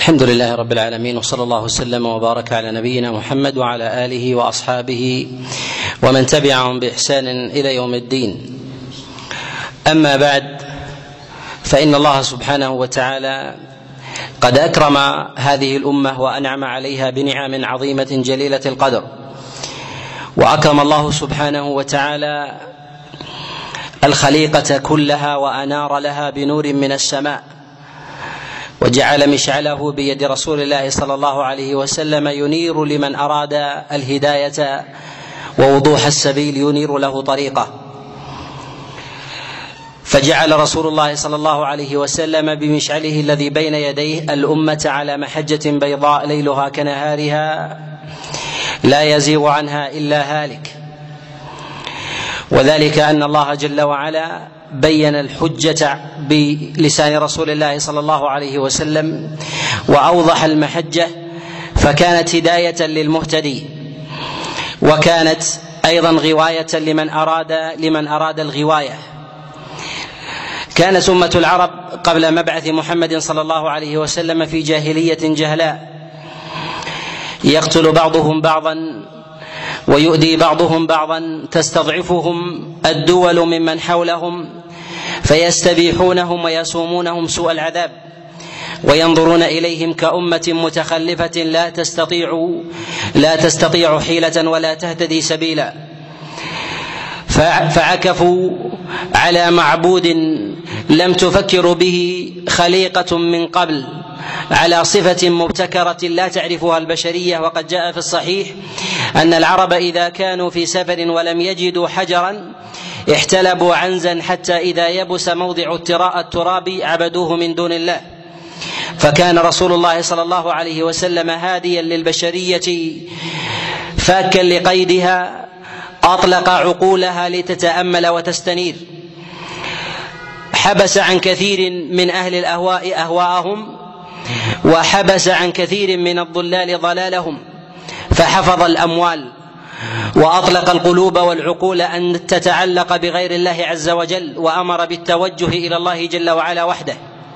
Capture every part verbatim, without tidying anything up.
الحمد لله رب العالمين، وصلى الله وسلم وبارك على نبينا محمد وعلى آله وأصحابه ومن تبعهم بإحسان إلى يوم الدين. أما بعد، فإن الله سبحانه وتعالى قد أكرم هذه الأمة وأنعم عليها بنعم عظيمة جليلة القدر، وأكرم الله سبحانه وتعالى الخليقة كلها وأنار لها بنور من السماء، وجعل مشعله بيد رسول الله صلى الله عليه وسلم ينير لمن أراد الهداية ووضوح السبيل، ينير له طريقه. فجعل رسول الله صلى الله عليه وسلم بمشعله الذي بين يديه الأمة على محجة بيضاء ليلها كنهارها لا يزيغ عنها إلا هالك، وذلك أن الله جل وعلا بين الحجة بلسان رسول الله صلى الله عليه وسلم وأوضح المحجة، فكانت هداية للمهتدي، وكانت أيضا غواية لمن أراد لمن أراد الغواية. كانت أمة العرب قبل مبعث محمد صلى الله عليه وسلم في جاهلية جهلاء، يقتل بعضهم بعضا ويؤذي بعضهم بعضا، تستضعفهم الدول ممن حولهم فيستبيحونهم ويسومونهم سوء العذاب، وينظرون إليهم كأمة متخلفة لا تستطيع لا تستطيع حيلة ولا تهتدي سبيلا، فعكفوا على معبود لم تفكر به خليقة من قبل، على صفة مبتكرة لا تعرفها البشرية. وقد جاء في الصحيح أن العرب إذا كانوا في سفر ولم يجدوا حجرا احتلبوا عنزا حتى إذا يبس موضع التراب عبدوه من دون الله. فكان رسول الله صلى الله عليه وسلم هاديا للبشرية فاكا لقيدها، أطلق عقولها لتتأمل وتستنير، حبس عن كثير من أهل الأهواء أهواءهم، وحبس عن كثير من الضلال ضلالهم، فحفظ الأموال وأطلق القلوب والعقول أن تتعلق بغير الله عز وجل، وأمر بالتوجه إلى الله جل وعلا وحده،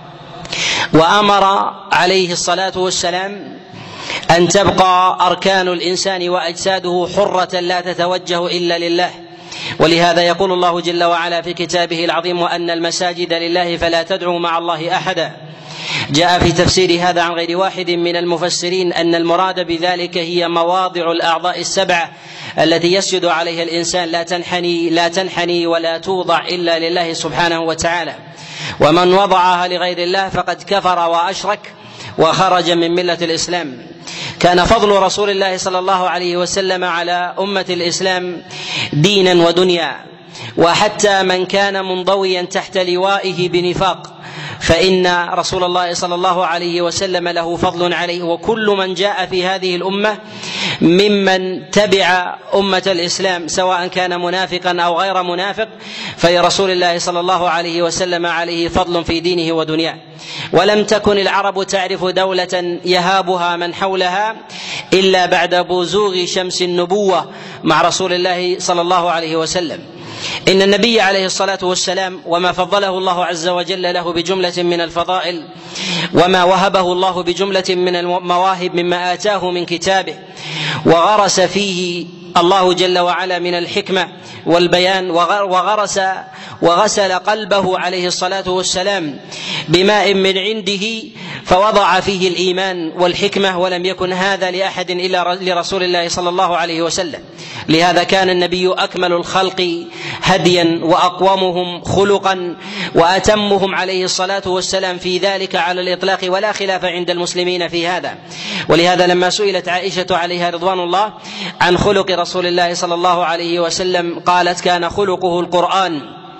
وأمر عليه الصلاة والسلام أن تبقى أركان الإنسان وأجساده حرة لا تتوجه إلا لله. ولهذا يقول الله جل وعلا في كتابه العظيم: وأن المساجد لله فلا تدعوا مع الله أحدا. جاء في تفسير هذا عن غير واحد من المفسرين أن المراد بذلك هي مواضع الأعضاء السبعة التي يسجد عليها الإنسان، لا تنحني لا تنحني ولا توضع إلا لله سبحانه وتعالى، ومن وضعها لغير الله فقد كفر وأشرك وخرج من ملة الإسلام. كان فضل رسول الله صلى الله عليه وسلم على أمة الإسلام دينا ودنيا، وحتى من كان منضويا تحت لوائه بنفاق فإن رسول الله صلى الله عليه وسلم له فضل عليه. وكل من جاء في هذه الأمة ممن تبع أمة الإسلام سواء كان منافقا أو غير منافق، فلرسول الله صلى الله عليه وسلم عليه فضل في دينه ودنياه. ولم تكن العرب تعرف دولة يهابها من حولها إلا بعد بزوغ شمس النبوة مع رسول الله صلى الله عليه وسلم. إن النبي عليه الصلاة والسلام وما فضله الله عز وجل له بجملة من الفضائل، وما وهبه الله بجملة من المواهب مما آتاه من كتابه، وغرس فيه الله جل وعلا من الحكمة والبيان، وغرس وغسل قلبه عليه الصلاة والسلام بماء من عنده، فوضع فيه الإيمان والحكمة، ولم يكن هذا لأحد إلا لرسول الله صلى الله عليه وسلم. لهذا كان النبي أكمل الخلق هديا وأقومهم خلقا وأتمهم عليه الصلاة والسلام في ذلك على الإطلاق، ولا خلاف عند المسلمين في هذا. ولهذا لما سئلت عائشة عليها رضوان الله عن خلق رسول الله صلى الله عليه وسلم قالت: كان خلقه القرآن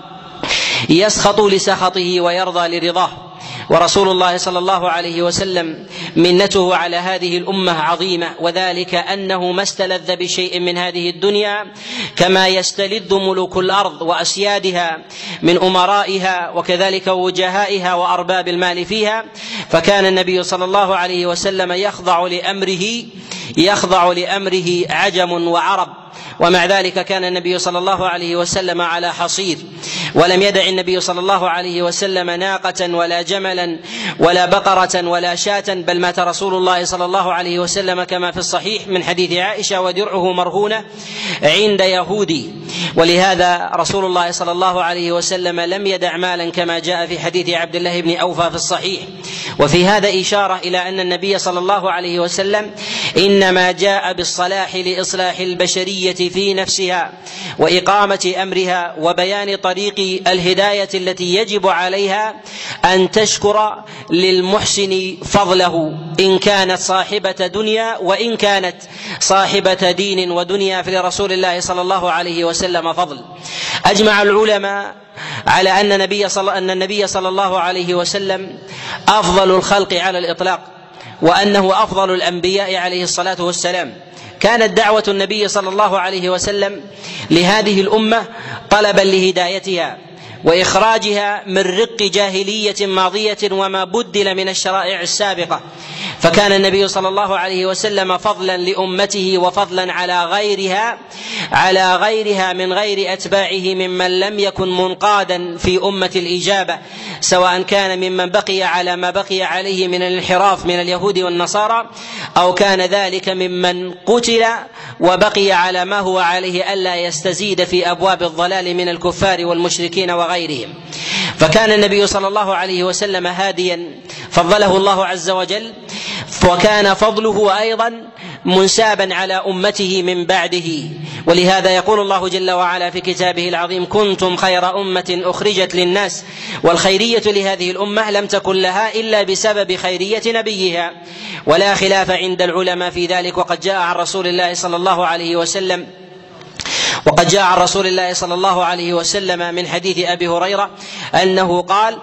يسخط لسخطه ويرضى لرضاه. ورسول الله صلى الله عليه وسلم منته على هذه الأمة عظيمة، وذلك أنه ما استلذ بشيء من هذه الدنيا كما يستلذ ملوك الأرض وأسيادها من أمرائها وكذلك وجهائها وأرباب المال فيها. فكان النبي صلى الله عليه وسلم يخضع لأمره يخضع لأمره عجم وعرب، ومع ذلك كان النبي صلى الله عليه وسلم على حصير، ولم يدع النبي صلى الله عليه وسلم ناقة ولا جملا ولا بقرة ولا شاة، بل مات رسول الله صلى الله عليه وسلم كما في الصحيح من حديث عائشة ودرعه مرهونة عند يهودي. ولهذا رسول الله صلى الله عليه وسلم لم يدع مالا كما جاء في حديث عبد الله بن أوفى في الصحيح. وفي هذا إشارة إلى أن النبي صلى الله عليه وسلم إنما جاء بالصلاح لإصلاح البشرية في نفسها وإقامة أمرها وبيان طريق الهداية التي يجب عليها أن تشكر للمحسن فضله إن كانت صاحبة دنيا وإن كانت صاحبة دين ودنيا، فلرسول الله صلى الله عليه وسلم فضل. أجمع العلماء على أن النبي صلى, أن النبي صلى الله عليه وسلم أفضل الخلق على الإطلاق، وأنه أفضل الأنبياء عليه الصلاة والسلام. كانت دعوة النبي صلى الله عليه وسلم لهذه الأمة طلبا لهدايتها وإخراجها من رق جاهلية ماضية وما بدل من الشرائع السابقة، فكان النبي صلى الله عليه وسلم فضلا لأمته وفضلا على غيرها على غيرها من غير أتباعه ممن لم يكن منقادا في أمة الإجابة، سواء كان ممن بقي على ما بقي عليه من الانحراف من اليهود والنصارى، أو كان ذلك ممن قتل وبقي على ما هو عليه ألا يستزيد في أبواب الضلال من الكفار والمشركين وغيرهم. فكان النبي صلى الله عليه وسلم هاديا فضله الله عز وجل، وكان فضله أيضا منسابا على أمته من بعده. ولهذا يقول الله جل وعلا في كتابه العظيم: كنتم خير أمة أخرجت للناس. والخيرية لهذه الأمة لم تكن لها إلا بسبب خيرية نبيها، ولا خلاف عند العلماء في ذلك. وقد جاء عن رسول الله صلى الله عليه وسلم وقد جاء عن رسول الله صلى الله عليه وسلم من حديث أبي هريرة أنه قال: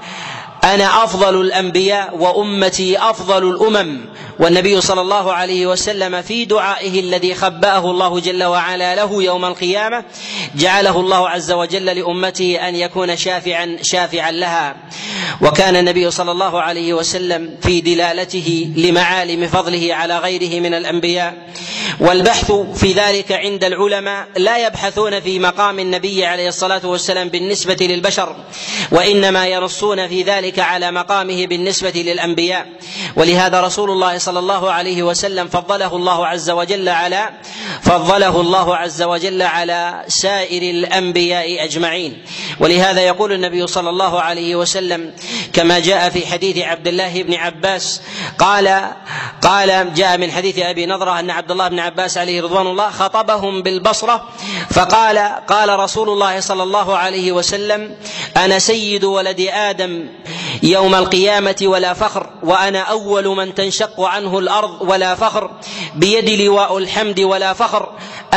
أنا أفضل الأنبياء وأمتي أفضل الأمم. والنبي صلى الله عليه وسلم في دعائه الذي خبأه الله جل وعلا له يوم القيامة جعله الله عز وجل لأمته أن يكون شافعا شافعا لها. وكان النبي صلى الله عليه وسلم في دلالته لمعالم فضله على غيره من الأنبياء. والبحث في ذلك عند العلماء لا يبحثون في مقام النبي عليه الصلاة والسلام بالنسبة للبشر، وإنما ينصون في ذلك على مقامه بالنسبة للأنبياء. ولهذا رسول الله صلى الله عليه وسلم فضله الله عز وجل على فضله الله عز وجل على سائر الأنبياء أجمعين. ولهذا يقول النبي صلى الله عليه وسلم كما جاء في حديث عبد الله بن عباس قال قال جاء من حديث أبي نضرة أن عبد الله بن عباس عليه رضوان الله خطبهم بالبصرة فقال قال رسول الله صلى الله عليه وسلم: أنا سيد ولد آدم يوم القيامة ولا فخر، وأنا أول من تنشق عنه الأرض ولا فخر، بيدي لواء الحمد ولا فخر،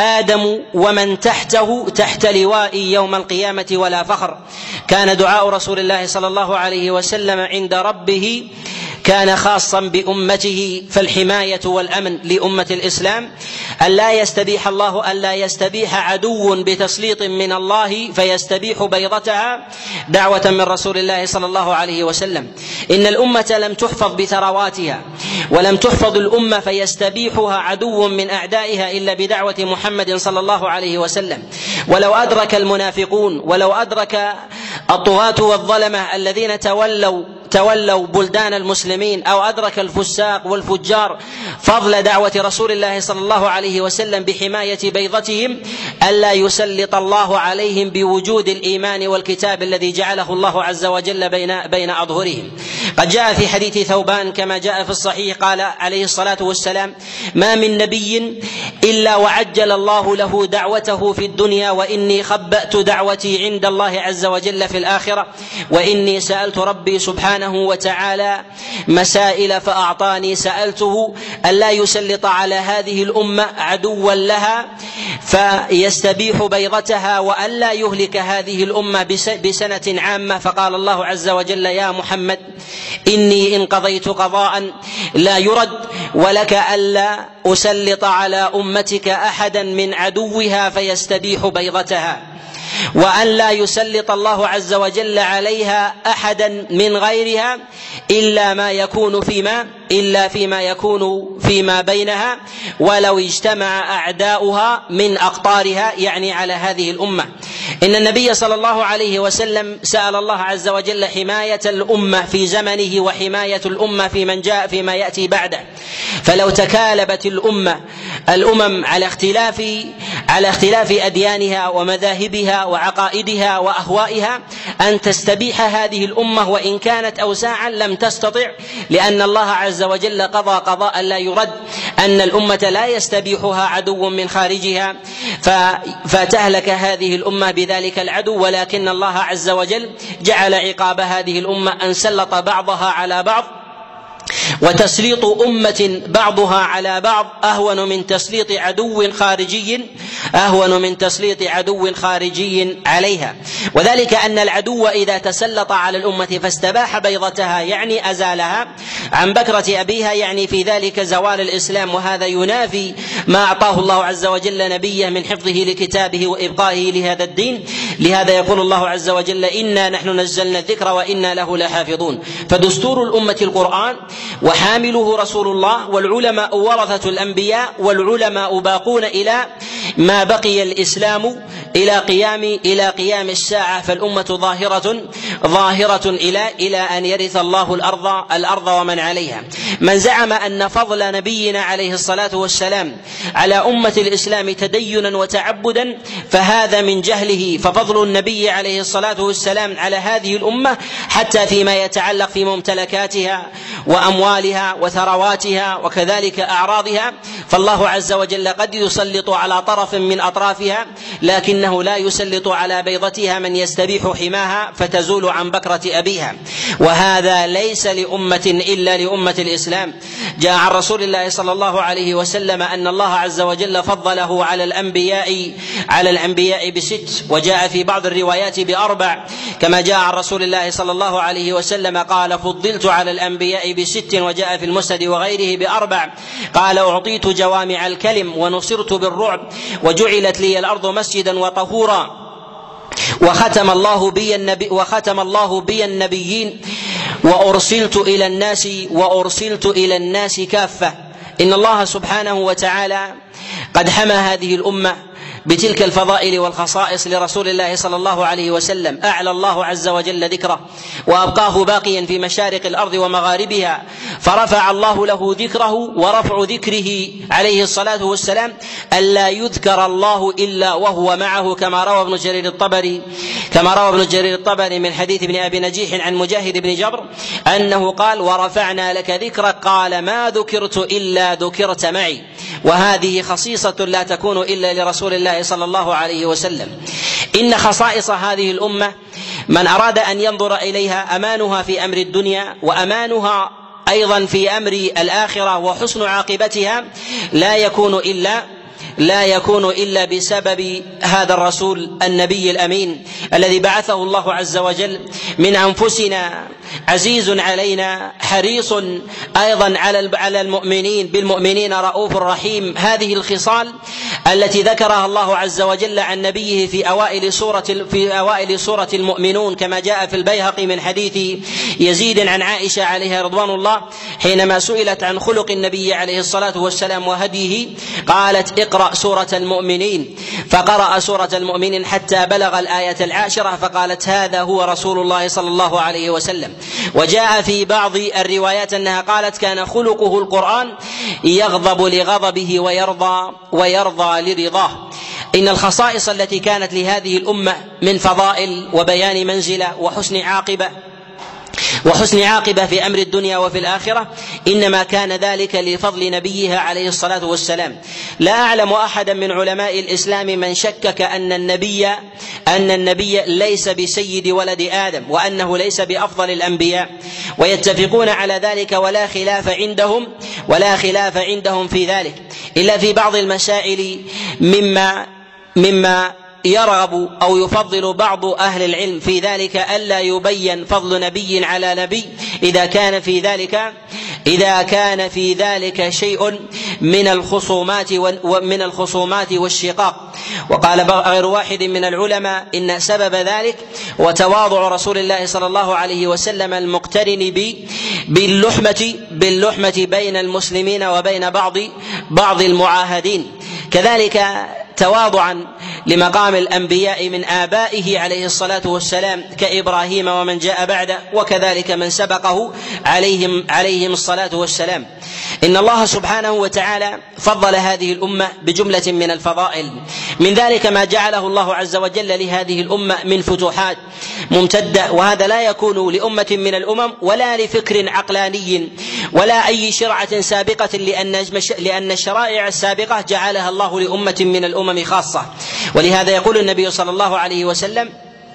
آدم ومن تحته تحت لوائي يوم القيامة ولا فخر. كان دعاء رسول الله صلى الله عليه وسلم عند ربه كان خاصا بأمته، فالحماية والأمن لأمة الإسلام ألا يستبيح الله ألا يستبيح عدو بتسليط من الله فيستبيح بيضتها دعوة من رسول الله صلى الله عليه وسلم. إن الأمة لم تحفظ بثرواتها ولم تحفظ الأمة فيستبيحها عدو من أعدائها إلا بدعوة محمد صلى الله عليه وسلم. ولو أدرك المنافقون ولو أدرك الطغاة والظلمة الذين تولوا تولوا بلدان المسلمين أو أدرك الفساق والفجار فضل دعوة رسول الله صلى الله عليه وسلم بحماية بيضتهم ألا يسلط الله عليهم بوجود الإيمان والكتاب الذي جعله الله عز وجل بين بين أظهرهم. قد جاء في حديث ثوبان كما جاء في الصحيح قال عليه الصلاة والسلام: ما من نبي إلا وعجل الله له دعوته في الدنيا، وإني خبأت دعوتي عند الله عز وجل في الآخرة، وإني سألت ربي سبحانه وتعالى مسائل فأعطاني، سألته ألا يسلط على هذه الأمة عدوا لها فيستبيح بيضتها، وألا يهلك هذه الأمة بسنة عامة. فقال الله عز وجل: يا محمد إني إن قضيت قضاء لا يرد ولك ألا أسلط على أمتك أحدا من عدوها فيستبيح بيضتها. وأن لا يسلط الله عز وجل عليها أحدا من غيرها إلا ما يكون فيما إلا فيما يكون فيما بينها ولو اجتمع أعداؤها من أقطارها، يعني على هذه الأمة. إن النبي صلى الله عليه وسلم سأل الله عز وجل حماية الأمة في زمنه وحماية الأمة في من جاء فيما يأتي بعده، فلو تكالبت الأمة الأمم على اختلاف على اختلاف أديانها ومذاهبها وعقائدها وأهوائها أن تستبيح هذه الأمة وإن كانت أوساعا لم تستطع، لأن الله عز وجل قضى قضاء لا يرد أن الأمة لا يستبيحها عدو من خارجها فتهلك هذه الأمة بذلك العدو، ولكن الله عز وجل جعل عقاب هذه الأمة أن سلط بعضها على بعض، وتسليط أمة بعضها على بعض أهون من تسليط عدو خارجي أهون من تسليط عدو خارجي عليها. وذلك أن العدو إذا تسلط على الأمة فاستباح بيضتها يعني أزالها عن بكرة أبيها، يعني في ذلك زوال الإسلام، وهذا ينافي ما أعطاه الله عز وجل نبيه من حفظه لكتابه وإبقائه لهذا الدين. لهذا يقول الله عز وجل: إنا نحن نزلنا الذكر وإنا له لحافظون. فدستور الأمة القرآن وحامله رسول الله، والعلماء ورثة الأنبياء، والعلماء باقون إلى ما بقي الإسلام إلى قيام إلى قيام الساعة، فالأمة ظاهرة ظاهرة إلى إلى أن يرث الله الأرض الأرض ومن عليها. من زعم أن فضل نبينا عليه الصلاة والسلام على أمة الإسلام تدينا وتعبدا فهذا من جهله، ففضل النبي عليه الصلاة والسلام على هذه الأمة حتى فيما يتعلق في ممتلكاتها وأموالها وثرواتها وكذلك أعراضها، فالله عز وجل قد يسلط على طرف من أطرافها لكنه لا يسلط على بيضتها من يستبيح حماها فتزول عن بكرة أبيها. وهذا ليس لأمة إلا لأمة الإسلام. جاء عن رسول الله صلى الله عليه وسلم أن الله عز وجل فضله على الأنبياء على الأنبياء بست، وجاء في بعض الروايات بأربع، كما جاء عن رسول الله صلى الله عليه وسلم قال: فضلت على الأنبياء بست، وجاء في المسند وغيره بأربع، قال: أعطيت جوامع الكلم ونصرت بالرعب وجعلت لي الأرض مسجدا وطهورا، وختم الله بي النبي وختم الله بي النبيين وأرسلت إلى الناس وأرسلت إلى الناس كافة. إن الله سبحانه وتعالى قد حمى هذه الأمة بتلك الفضائل والخصائص لرسول الله صلى الله عليه وسلم. أعلى الله عز وجل ذكره وأبقاه باقيا في مشارق الأرض ومغاربها، فرفع الله له ذكره، ورفع ذكره عليه الصلاة والسلام ألا يذكر الله إلا وهو معه، كما روى ابن جرير الطبري كما روى ابن جرير الطبري من حديث ابن أبي نجيح عن مجاهد بن جبر أنه قال: ورفعنا لك ذكرك، قال: ما ذكرت إلا ذكرت معي. وهذه خصيصة لا تكون إلا لرسول الله صلى الله عليه وسلم. إن خصائص هذه الأمة من أراد أن ينظر إليها أمانها في أمر الدنيا وأمانها أيضا في أمر الآخرة وحسن عاقبتها لا يكون إلا لا يكون إلا بسبب هذا الرسول النبي الأمين الذي بعثه الله عز وجل من أنفسنا، عزيز علينا حريص أيضا على المؤمنين بالمؤمنين رؤوف رحيم. هذه الخصال التي ذكرها الله عز وجل عن نبيه في أوائل سورة في أوائل سورة المؤمنون، كما جاء في البيهقي من حديث يزيد عن عائشة عليها رضوان الله حينما سئلت عن خلق النبي عليه الصلاة والسلام وهديه قالت: اقرأ سورة المؤمنين، فقرأ سورة المؤمنين حتى بلغ الآية العاشرة فقالت: هذا هو رسول الله صلى الله عليه وسلم. وجاء في بعض الروايات أنها قالت: كان خلقه القرآن، يغضب لغضبه ويرضى ويرضى لرضاه. إن الخصائص التي كانت لهذه الأمة من فضائل وبيان منزلة وحسن عاقبة وحسن عاقبة في أمر الدنيا وفي الآخرة إنما كان ذلك لفضل نبيها عليه الصلاة والسلام. لا أعلم أحدا من علماء الإسلام من شكك أن النبي أن النبي ليس بسيد ولد آدم وأنه ليس بأفضل الأنبياء، ويتفقون على ذلك ولا خلاف عندهم ولا خلاف عندهم في ذلك، إلا في بعض المسائل مما مما يرغب أو يفضل بعض أهل العلم في ذلك ألا يبين فضل نبي على نبي إذا كان في ذلك إذا كان في ذلك شيء من الخصومات ومن الخصومات والشقاق. وقال غير واحد من العلماء إن سبب ذلك وتواضع رسول الله صلى الله عليه وسلم المقترن باللحمة باللحمة بين المسلمين وبين بعض بعض المعاهدين، كذلك تواضعا لمقام الأنبياء من آبائه عليه الصلاة والسلام كإبراهيم ومن جاء بعده، وكذلك من سبقه عليهم عليهم الصلاة والسلام. إن الله سبحانه وتعالى فضل هذه الأمة بجملة من الفضائل، من ذلك ما جعله الله عز وجل لهذه الأمة من فتوحات ممتدة، وهذا لا يكون لأمة من الأمم ولا لفكر عقلاني ولا أي شرعة سابقة، لأن لأن الشرائع السابقة جعلها الله لأمة من الأمم خاصة. ولهذا يقول النبي صلى الله عليه وسلم: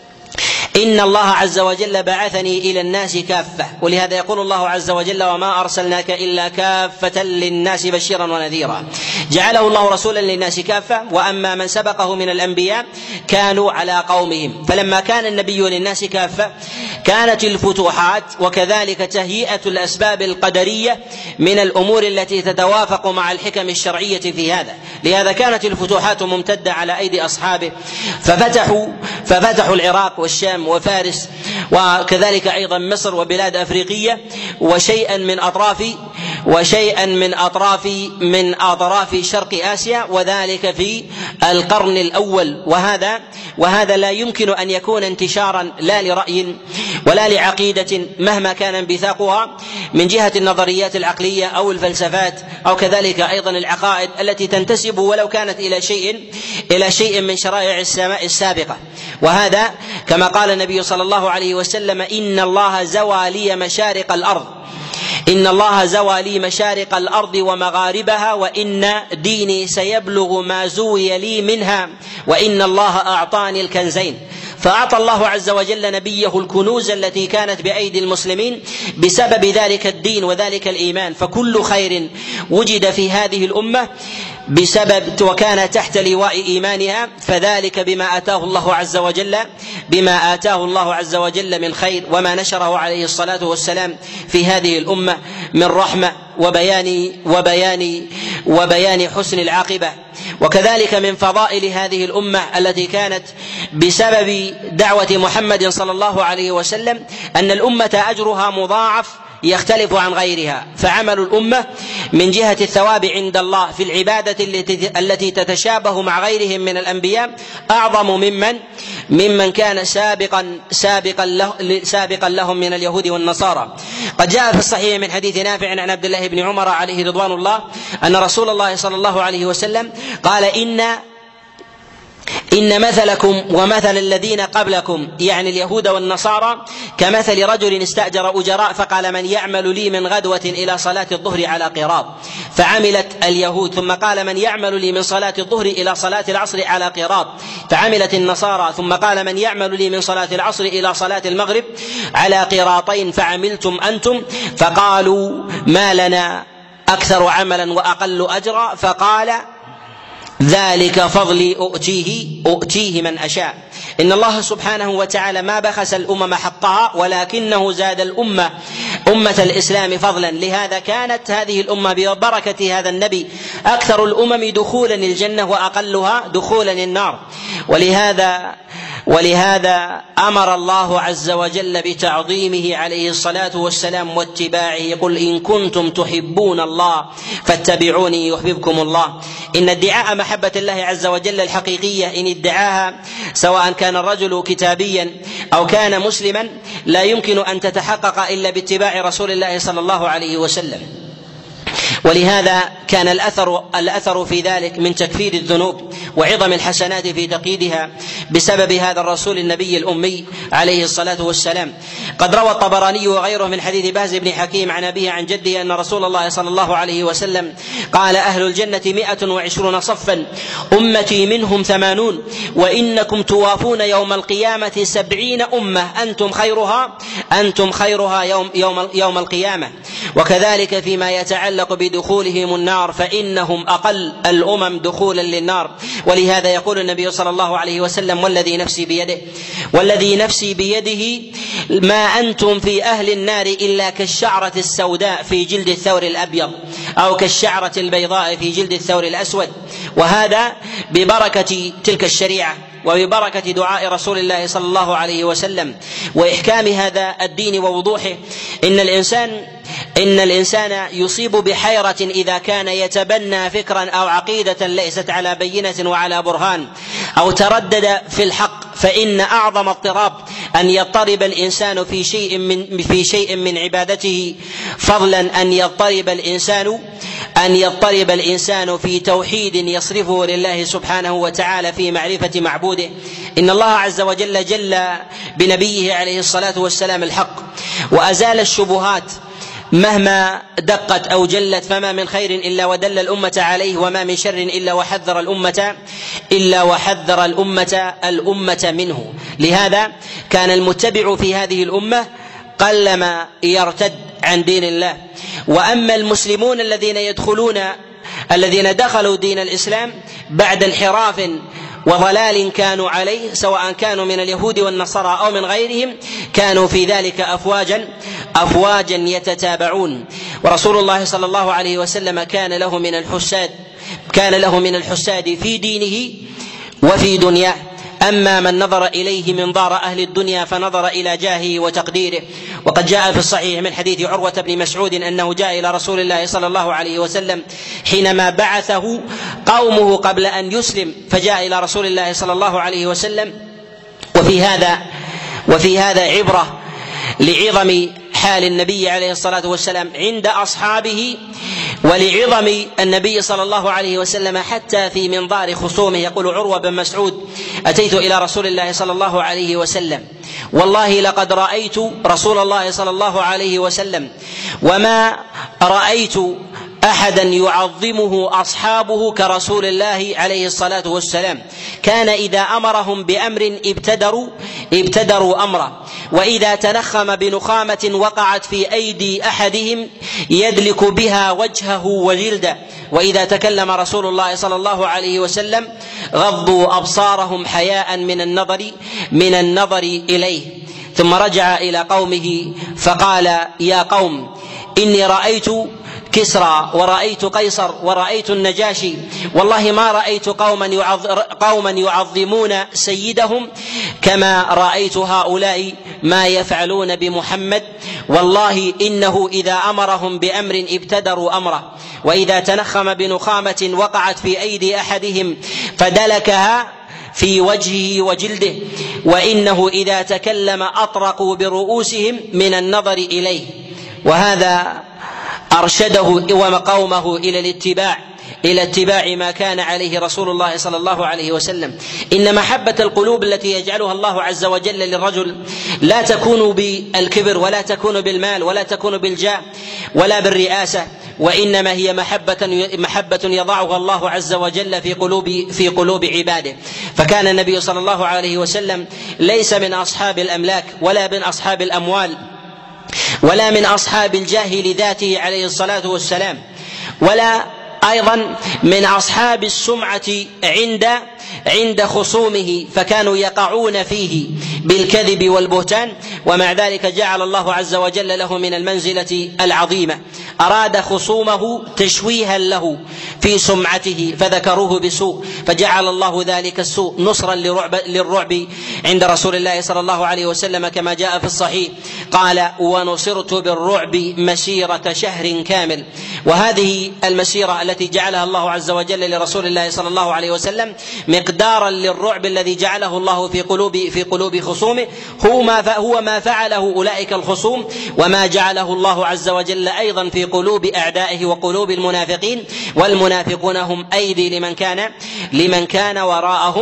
إن الله عز وجل بعثني إلى الناس كافة. ولهذا يقول الله عز وجل: وما أرسلناك إلا كافة للناس بشيرا ونذيرا. جعله الله رسولا للناس كافة، وأما من سبقه من الأنبياء كانوا على قومهم. فلما كان النبي للناس كافة كانت الفتوحات وكذلك تهيئة الأسباب القدرية من الأمور التي تتوافق مع الحكم الشرعية في هذا. لهذا كانت الفتوحات ممتدة على أيدي أصحابه، ففتحوا ففتحوا العراق والشام وفارس، وكذلك أيضا مصر وبلاد أفريقية وشيئا من أطراف وشيئا من أطراف من أطراف شرق آسيا، وذلك في القرن الأول. وهذا وهذا لا يمكن أن يكون انتشارا لا لرأي ولا لعقيدة مهما كان انبثاقها من جهة النظريات العقلية أو الفلسفات أو كذلك أيضا العقائد التي تنتسب ولو كانت إلى شيء إلى شيء من شرائع السماء السابقة. وهذا كما قال النبي صلى الله عليه وسلم: إن الله زوى لي مشارق الأرض إن الله زوى لي مشارق الأرض ومغاربها، وإن ديني سيبلغ ما زوي لي منها، وإن الله أعطاني الكنزين. فأعطى الله عز وجل نبيه الكنوز التي كانت بأيدي المسلمين بسبب ذلك الدين وذلك الإيمان. فكل خير وجد في هذه الأمة بسبب وكان تحت لواء إيمانها، فذلك بما آتاه الله عز وجل بما آتاه الله عز وجل من خير، وما نشره عليه الصلاة والسلام في هذه الأمة من رحمة وبيان وبيان وبيان حسن العاقبة. وكذلك من فضائل هذه الأمة التي كانت بسبب دعوة محمد صلى الله عليه وسلم أن الأمة أجرها مضاعف يختلف عن غيرها. فعمل الأمة من جهة الثواب عند الله في العبادة التي تتشابه مع غيرهم من الأنبياء أعظم ممن ممن كان سابقا سابقا, له سابقا لهم من اليهود والنصارى. قد جاء في الصحيح من حديث نافع عن عبد الله بن عمر عليه رضوان الله أن رسول الله صلى الله عليه وسلم قال: إن إن مثلكم ومثل الذين قبلكم، يعني اليهود والنصارى، كمثل رجل استأجر أجراء فقال: من يعمل لي من غدوة إلى صلاة الظهر على قراط، فعملت اليهود. ثم قال: من يعمل لي من صلاة الظهر إلى صلاة العصر على قراط، فعملت النصارى. ثم قال: من يعمل لي من صلاة العصر إلى صلاة المغرب على قراطين، فعملتم أنتم. فقالوا: ما لنا أكثر عملا وأقل أجرا. فقال: ذلك فضلي أؤتيه أؤتيه من أشاء. إن الله سبحانه وتعالى ما بخس الأمم حقها، ولكنه زاد الأمة أمة الإسلام فضلا. لهذا كانت هذه الأمة ببركة هذا النبي أكثر الأمم دخولا الجنة وأقلها دخولا النار. ولهذا ولهذا أمر الله عز وجل بتعظيمه عليه الصلاة والسلام واتباعه. قل إن كنتم تحبون الله فاتبعوني يحببكم الله. إن ادعاء محبة الله عز وجل الحقيقية إن ادعاها سواء كان الرجل كتابيا أو كان مسلما لا يمكن أن تتحقق إلا باتباع رسول الله صلى الله عليه وسلم. ولهذا كان الأثر, الأثر في ذلك من تكفير الذنوب وعظم الحسنات في تقييدها بسبب هذا الرسول النبي الأمي عليه الصلاة والسلام. قد روى الطبراني وغيره من حديث باز بن حكيم عن أبيه عن جده أن رسول الله صلى الله عليه وسلم قال: أهل الجنة مئة وعشرون صفا، أمتي منهم ثمانون، وإنكم توافون يوم القيامة سبعين أمة، أنتم خيرها أنتم خيرها يوم, يوم, يوم القيامة. وكذلك فيما يتعلق بدخولهم النار فإنهم أقل الأمم دخولا للنار. ولهذا يقول النبي صلى الله عليه وسلم: والذي نفسي بيده والذي نفسي بيده ما أنتم في أهل النار إلا كالشعرة السوداء في جلد الثور الأبيض أو كالشعرة البيضاء في جلد الثور الأسود. وهذا ببركة تلك الشريعة وببركة دعاء رسول الله صلى الله عليه وسلم وإحكام هذا الدين ووضوحه. إن الإنسان إن الإنسان يصيب بحيرة إذا كان يتبنى فكرا أو عقيدة ليست على بينة وعلى برهان أو تردد في الحق، فإن أعظم اضطراب أن يضطرب الإنسان في شيء من في شيء من عبادته، فضلا أن يضطرب الإنسان أن يضطرب الإنسان في توحيد يصرفه لله سبحانه وتعالى في معرفة معبوده. إن الله عز وجل جل بنبيه عليه الصلاة والسلام الحق وأزال الشبهات مهما دقت أو جلت، فما من خير إلا ودل الأمة عليه، وما من شر إلا وحذر الأمة إلا وحذر الأمة الأمة منه. لهذا كان المتبع في هذه الأمة قلما يرتد عن دين الله. وأما المسلمون الذين يدخلون الذين دخلوا دين الإسلام بعد انحراف وضلال كانوا عليه، سواء كانوا من اليهود والنصارى أو من غيرهم، كانوا في ذلك أفواجا أفواجا يتتابعون. ورسول الله صلى الله عليه وسلم كان له من الحساد كان له من الحساد في دينه وفي دنياه. أما من نظر إليه منظار أهل الدنيا فنظر إلى جاهه وتقديره. وقد جاء في الصحيح من حديث عروة بن مسعود أنه جاء إلى رسول الله صلى الله عليه وسلم حينما بعثه قومه قبل أن يسلم، فجاء إلى رسول الله صلى الله عليه وسلم. وفي هذا وفي هذا عبرة لعظم حال النبي عليه الصلاة والسلام عند أصحابه ولعظم النبي صلى الله عليه وسلم حتى في منظار خصومه. يقول عروة بن مسعود: أتيت إلى رسول الله صلى الله عليه وسلم والله لقد رأيت رسول الله صلى الله عليه وسلم وما رأيت أحدا يعظمه أصحابه كرسول الله عليه الصلاة والسلام. كان إذا أمرهم بأمر ابتدروا ابتدروا أمره، وإذا تنخم بنخامة وقعت في أيدي أحدهم يدلك بها وجهه وجلده، وإذا تكلم رسول الله صلى الله عليه وسلم غضوا أبصارهم حياء من النظر من النظر إليه. ثم رجع إلى قومه فقال: يا قوم إني رأيت كسرى ورأيت قيصر ورأيت النجاشي، والله ما رأيت قوما قوما يعظمون سيدهم كما رأيت هؤلاء ما يفعلون بمحمد. والله إنه إذا أمرهم بأمر ابتدروا أمره، وإذا تنخم بنخامة وقعت في أيدي أحدهم فدلكها في وجهه وجلده، وإنه إذا تكلم أطرقوا برؤوسهم من النظر إليه. وهذا أرشده وقومه إلى الاتباع إلى اتباع ما كان عليه رسول الله صلى الله عليه وسلم. إن محبة القلوب التي يجعلها الله عز وجل للرجل لا تكون بالكبر ولا تكون بالمال ولا تكون بالجاه ولا بالرئاسة، وإنما هي محبة محبة يضعها الله عز وجل في قلوب في قلوب عباده. فكان النبي صلى الله عليه وسلم ليس من أصحاب الأملاك ولا من أصحاب الأموال ولا من أصحاب الجاه لذاته عليه الصلاة والسلام، ولا أيضا من أصحاب السمعة عند عند خصومه، فكانوا يقعون فيه بالكذب والبهتان. ومع ذلك جعل الله عز وجل له من المنزلة العظيمة. أراد خصومه تشويها له في سمعته فذكروه بسوء، فجعل الله ذلك السوء نصرا لرعب للرعب عند رسول الله صلى الله عليه وسلم، كما جاء في الصحيح قال: ونصرت بالرعب مسيرة شهر كامل. وهذه المسيرة التي جعلها الله عز وجل لرسول الله صلى الله عليه وسلم مقدارا للرعب الذي جعله الله في قلوب في قلوب خصومه هو ما هو ما فعله أولئك الخصوم، وما جعله الله عز وجل أيضا في قلوب أعدائه وقلوب المنافقين. والمنافقون هم أيدي لمن كان لمن كان وراءهم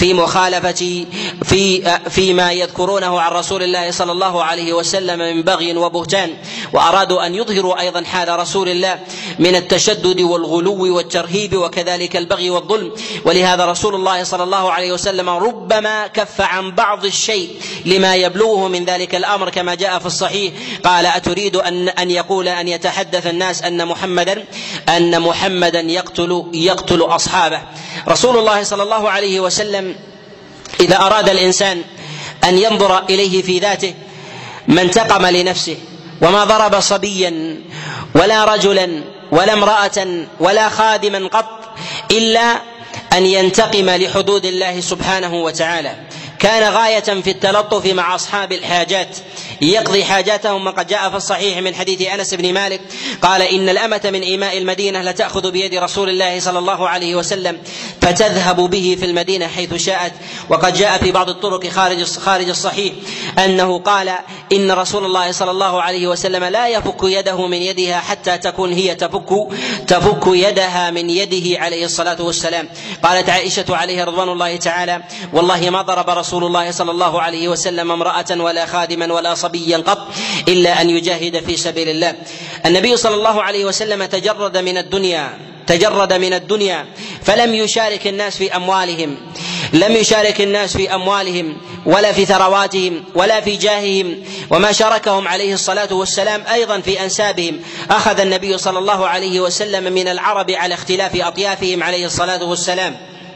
في مخالفة في فيما يذكرونه عن رسول الله صلى الله عليه وسلم من بغي وبهتان، وأرادوا أن يظهروا أيضا حال رسول الله من التشدد والغلو والترهيب وكذلك البغي والظلم. ولهذا رسول الله صلى الله عليه وسلم ربما كف عن بعض الشيء لما يبلغه من ذلك الأمر، كما جاء في الصحيح قال: أتريد أن أن يقول أن يتحدث الناس أن محمدا أن محمدا يقتل يقتل أصحابه. رسول الله صلى الله عليه وسلم إذا أراد الإنسان أن ينظر إليه في ذاته ما انتقم لنفسه، وما ضرب صبيا ولا رجلا ولا امرأة ولا خادما قط إلا أن ينتقم لحدود الله سبحانه وتعالى. كان غاية في التلطف مع أصحاب الحاجات، يقضي حاجاتهم، وقد جاء في الصحيح من حديث أنس بن مالك قال: إن الأمة من إماء المدينة لتأخذ بيد رسول الله صلى الله عليه وسلم فتذهب به في المدينة حيث شاءت. وقد جاء في بعض الطرق خارج خارج الصحيح أنه قال: إن رسول الله صلى الله عليه وسلم لا يفك يده من يدها حتى تكون هي تفك تفك يدها من يده عليه الصلاة والسلام. قالت عائشة عليه رضوان الله تعالى: والله ما ضرب رسول الله صلى الله عليه وسلم امرأة ولا خادما ولا صبيا قط إلا أن يجاهد في سبيل الله. النبي صلى الله عليه وسلم تجرد من الدنيا تجرد من الدنيا فلم يشارك الناس في أموالهم لم يشارك الناس في أموالهم ولا في ثرواتهم ولا في جاههم، وما شاركهم عليه الصلاة والسلام أيضا في أنسابهم. أخذ النبي صلى الله عليه وسلم من العرب على اختلاف أطيافهم عليه الصلاة والسلام،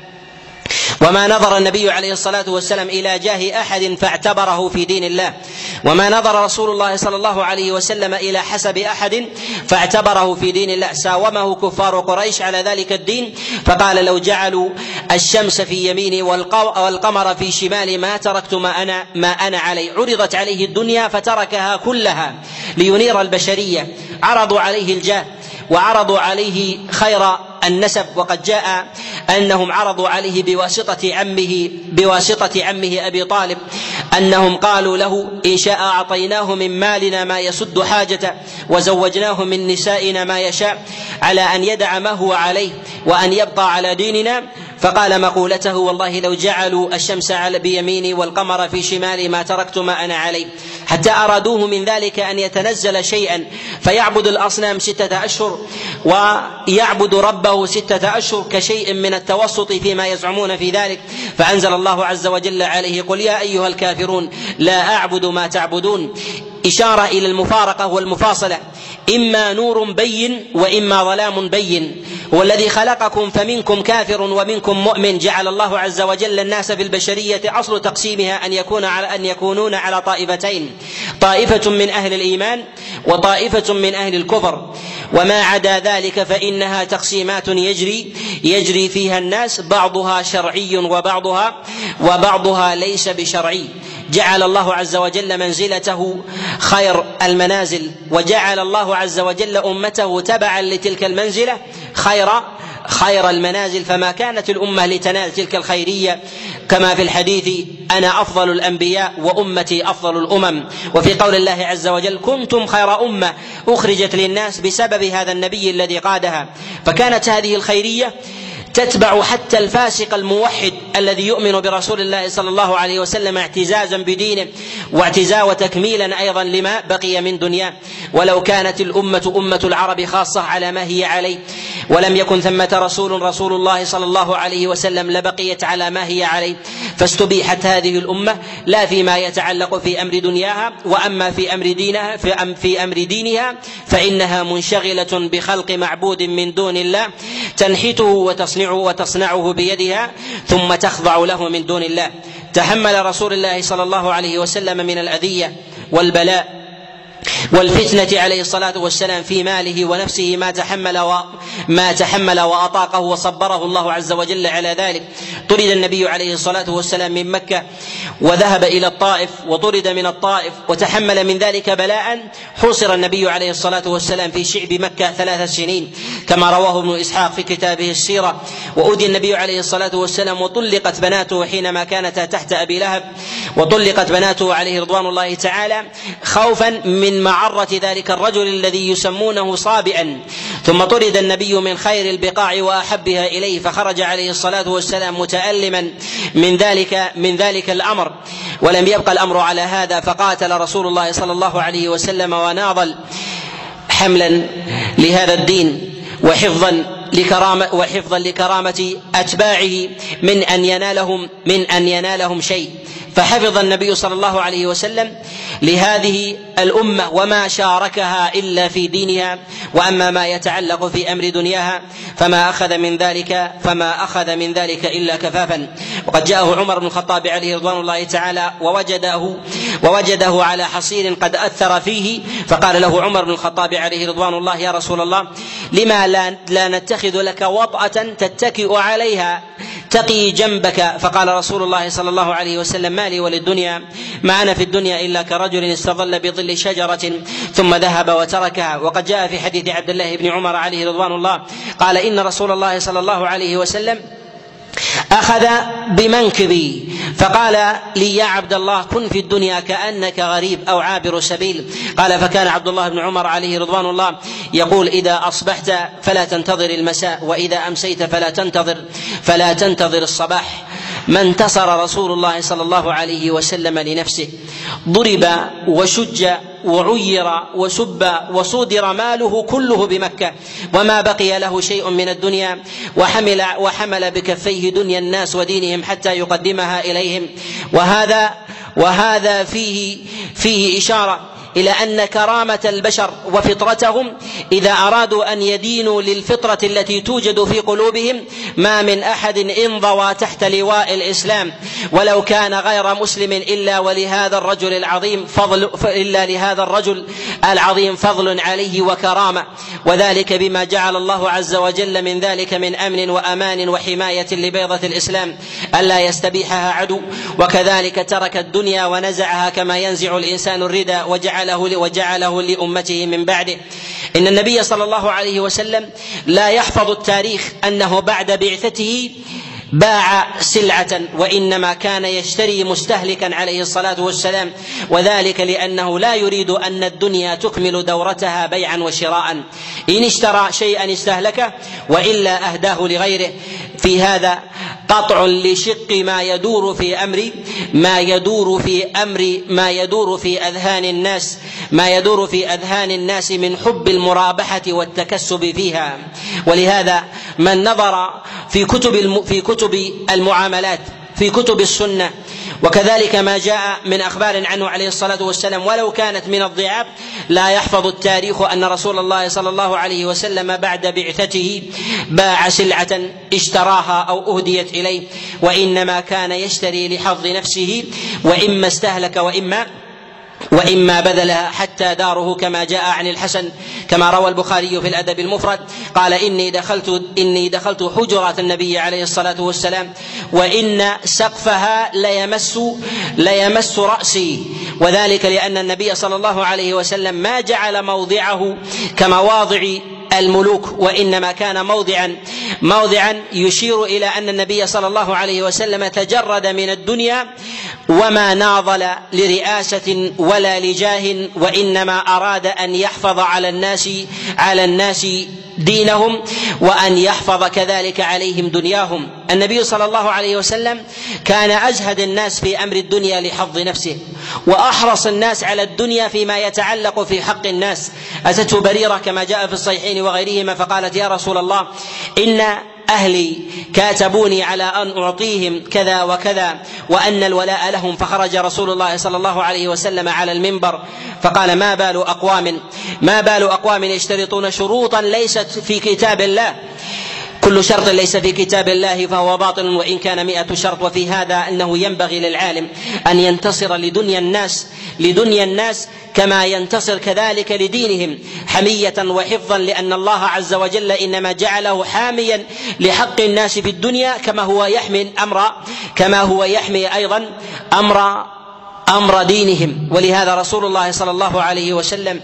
وما نظر النبي عليه الصلاة والسلام إلى جاه أحد فاعتبره في دين الله، وما نظر رسول الله صلى الله عليه وسلم إلى حسب أحد فاعتبره في دين الله. ساومه كفار قريش على ذلك الدين، فقال: لو جعلوا الشمس في يميني والقمر في شمالي ما تركت ما أنا, ما أنا عليه. عرضت عليه الدنيا فتركها كلها لينير البشرية. عرضوا عليه الجاه وعرضوا عليه خير النسب، وقد جاء أنهم عرضوا عليه بواسطة عمه بواسطة عمه أبي طالب أنهم قالوا له: إن شاء أعطيناه من مالنا ما يسد حاجته وزوجناه من نسائنا ما يشاء، على أن يدع ما هو عليه وأن يبقى على ديننا. فقال مقولته: والله لو جعلوا الشمس على بيميني والقمر في شمالي ما تركت ما أنا عليه. حتى أرادوه من ذلك أن يتنزل شيئا فيعبد الأصنام ستة أشهر ويعبد ربه ستة أشهر كشيء من التوسط فيما يزعمون في ذلك، فأنزل الله عز وجل عليه: قل يا أيها الكافرون لا أعبد ما تعبدون. إشارة إلى المفارقة والمفاصلة، إما نور بين وإما ظلام بين. هو الذي خلقكم فمنكم كافر ومنكم مؤمن. جعل الله عز وجل الناس في البشرية أصل تقسيمها أن يكون على أن يكونون على طائفتين: طائفة من أهل الإيمان وطائفة من أهل الكفر، وما عدا ذلك فإنها تقسيمات يجري يجري فيها الناس، بعضها شرعي وبعضها وبعضها ليس بشرعي. جعل الله عز وجل منزلته خير المنازل، وجعل الله عز وجل أمته تبعا لتلك المنزلة خير خير المنازل، فما كانت الأمة لتنال تلك الخيرية، كما في الحديث: أنا أفضل الأنبياء وأمتي أفضل الأمم. وفي قول الله عز وجل: كنتم خير أمة أخرجت للناس، بسبب هذا النبي الذي قادها. فكانت هذه الخيرية تتبع حتى الفاسق الموحد الذي يؤمن برسول الله صلى الله عليه وسلم اعتزازا بدينه واعتزاء وتكميلا أيضا لما بقي من دنياه. ولو كانت الأمة أمة العرب خاصة على ما هي عليه، ولم يكن ثمة رسول رسول الله صلى الله عليه وسلم لبقيت على ما هي عليه، فاستبيحت هذه الأمة لا فيما يتعلق في أمر دنياها، وأما في أمر دينها في, أم في أمر دينها فإنها منشغلة بخلق معبود من دون الله تنحته وتصنعه وتصنعه بيدها ثم تخضع له من دون الله. تحمل رسول الله صلى الله عليه وسلم من الأذية والبلاء والفتنة عليه الصلاة والسلام في ماله ونفسه ما تحمل وما تحمل وأطاقه، وصبره الله عز وجل على ذلك. طرد النبي عليه الصلاة والسلام من مكة وذهب إلى الطائف، وطرد من الطائف وتحمل من ذلك بلاء. حوصر النبي عليه الصلاة والسلام في شعب مكة ثلاث سنين كما رواه ابن إسحاق في كتابه السيرة. وأودي النبي عليه الصلاة والسلام وطلقت بناته حينما كانتا تحت أبي لهب، وطلقت بناته عليه رضوان الله تعالى خوفا من معرة ذلك الرجل الذي يسمونه صابئا. ثم طرد النبي من خير البقاع وأحبها إليه، فخرج عليه الصلاة والسلام متألما من ذلك من ذلك الأمر، ولم يبقى الأمر على هذا، فقاتل رسول الله صلى الله عليه وسلم وناضل حملا لهذا الدين وحفظا لكرامة وحفظا لكرامة أتباعه من أن ينالهم من أن ينالهم شيء. فحفظ النبي صلى الله عليه وسلم لهذه الأمة وما شاركها إلا في دينها، وأما ما يتعلق في أمر دنياها فما أخذ من ذلك فما أخذ من ذلك إلا كفافا. وقد جاءه عمر بن الخطاب عليه رضوان الله تعالى ووجده ووجده على حصير قد أثر فيه، فقال له عمر بن الخطاب عليه رضوان الله: يا رسول الله، لما لا, لا نتخذ لك وطأة تتكئ عليها تقي جنبك؟ فقال رسول الله صلى الله عليه وسلم: ما لي وللدنيا، ما أنا في الدنيا إلا كرجل استظل بظل شجرة ثم ذهب وتركها. وقد جاء في حديث عبد الله بن عمر عليه رضوان الله قال: إن رسول الله صلى الله عليه وسلم أخذ بمنكبي فقال لي: يا عبد الله، كن في الدنيا كأنك غريب أو عابر سبيل. قال: فكان عبد الله بن عمر عليه رضوان الله يقول: إذا أصبحت فلا تنتظر المساء، وإذا أمسيت فلا تنتظر فلا تنتظر الصباح. ما انتصر رسول الله صلى الله عليه وسلم لنفسه، ضرب وشج وعير وسب وصودر ماله كله بمكة، وما بقي له شيء من الدنيا، وحمل, وحمل بكفيه دنيا الناس ودينهم حتى يقدمها إليهم. وهذا وهذا فيه فيه إشارة إلى أن كرامة البشر وفطرتهم إذا أرادوا أن يدينوا للفطرة التي توجد في قلوبهم ما من أحد انضوى تحت لواء الإسلام ولو كان غير مسلم إلا ولهذا الرجل العظيم فضل إلا لهذا الرجل العظيم فضل عليه وكرامة، وذلك بما جعل الله عز وجل من ذلك من أمن وأمان وحماية لبيضة الإسلام ألا يستبيحها عدو. وكذلك ترك الدنيا ونزعها كما ينزع الإنسان الردى وجعل وجعله لأمته من بعده. إن النبي صلى الله عليه وسلم لا يحفظ التاريخ أنه بعد بعثته باع سلعة، وإنما كان يشتري مستهلكا عليه الصلاة والسلام، وذلك لأنه لا يريد أن الدنيا تكمل دورتها بيعا وشراء. إن اشترى شيئا استهلكه وإلا أهداه لغيره. في هذا قطع لشق ما يدور في أمر ما يدور في أمر ما يدور في أذهان الناس ما يدور في أذهان الناس من حب المرابحة والتكسب فيها. ولهذا من نظر في كتب في كتب المعاملات في كتب السنة وكذلك ما جاء من أخبار عنه عليه الصلاة والسلام ولو كانت من الضعاف لا يحفظ التاريخ أن رسول الله صلى الله عليه وسلم بعد بعثته باع سلعة اشتراها أو أهديت إليه، وإنما كان يشتري لحظ نفسه، وإما استهلك وإما وإما بذلها حتى داره، كما جاء عن الحسن كما روى البخاري في الأدب المفرد قال: إني دخلت إني دخلت حجرات النبي عليه الصلاة والسلام وإن سقفها ليمس ليمس رأسي، وذلك لأن النبي صلى الله عليه وسلم ما جعل موضعه كمواضع الملوك، وإنما كان موضعا موضعا يشير إلى أن النبي صلى الله عليه وسلم تجرد من الدنيا وما ناضل لرئاسة ولا لجاه، وإنما أراد أن يحفظ على الناس على الناس دينهم وأن يحفظ كذلك عليهم دنياهم. النبي صلى الله عليه وسلم كان أزهد الناس في أمر الدنيا لحظ نفسه، وأحرص الناس على الدنيا فيما يتعلق في حق الناس. أتته بريرة كما جاء في الصحيحين وغيرهما فقالت: يا رسول الله، إن أهلي كاتبوني على أن أعطيهم كذا وكذا وأن الولاء لهم. فخرج رسول الله صلى الله عليه وسلم على المنبر فقال: ما بال أقوام ما بال أقوام يشترطون شروطا ليست في كتاب الله، كل شرط ليس في كتاب الله فهو باطل وإن كان مئة شرط. وفي هذا أنه ينبغي للعالم أن ينتصر لدنيا الناس لدنيا الناس كما ينتصر كذلك لدينهم حمية وحفظا، لأن الله عز وجل إنما جعله حاميا لحق الناس في الدنيا كما هو يحمي أمر كما هو يحمي أيضا أمر أمر دينهم. ولهذا رسول الله صلى الله عليه وسلم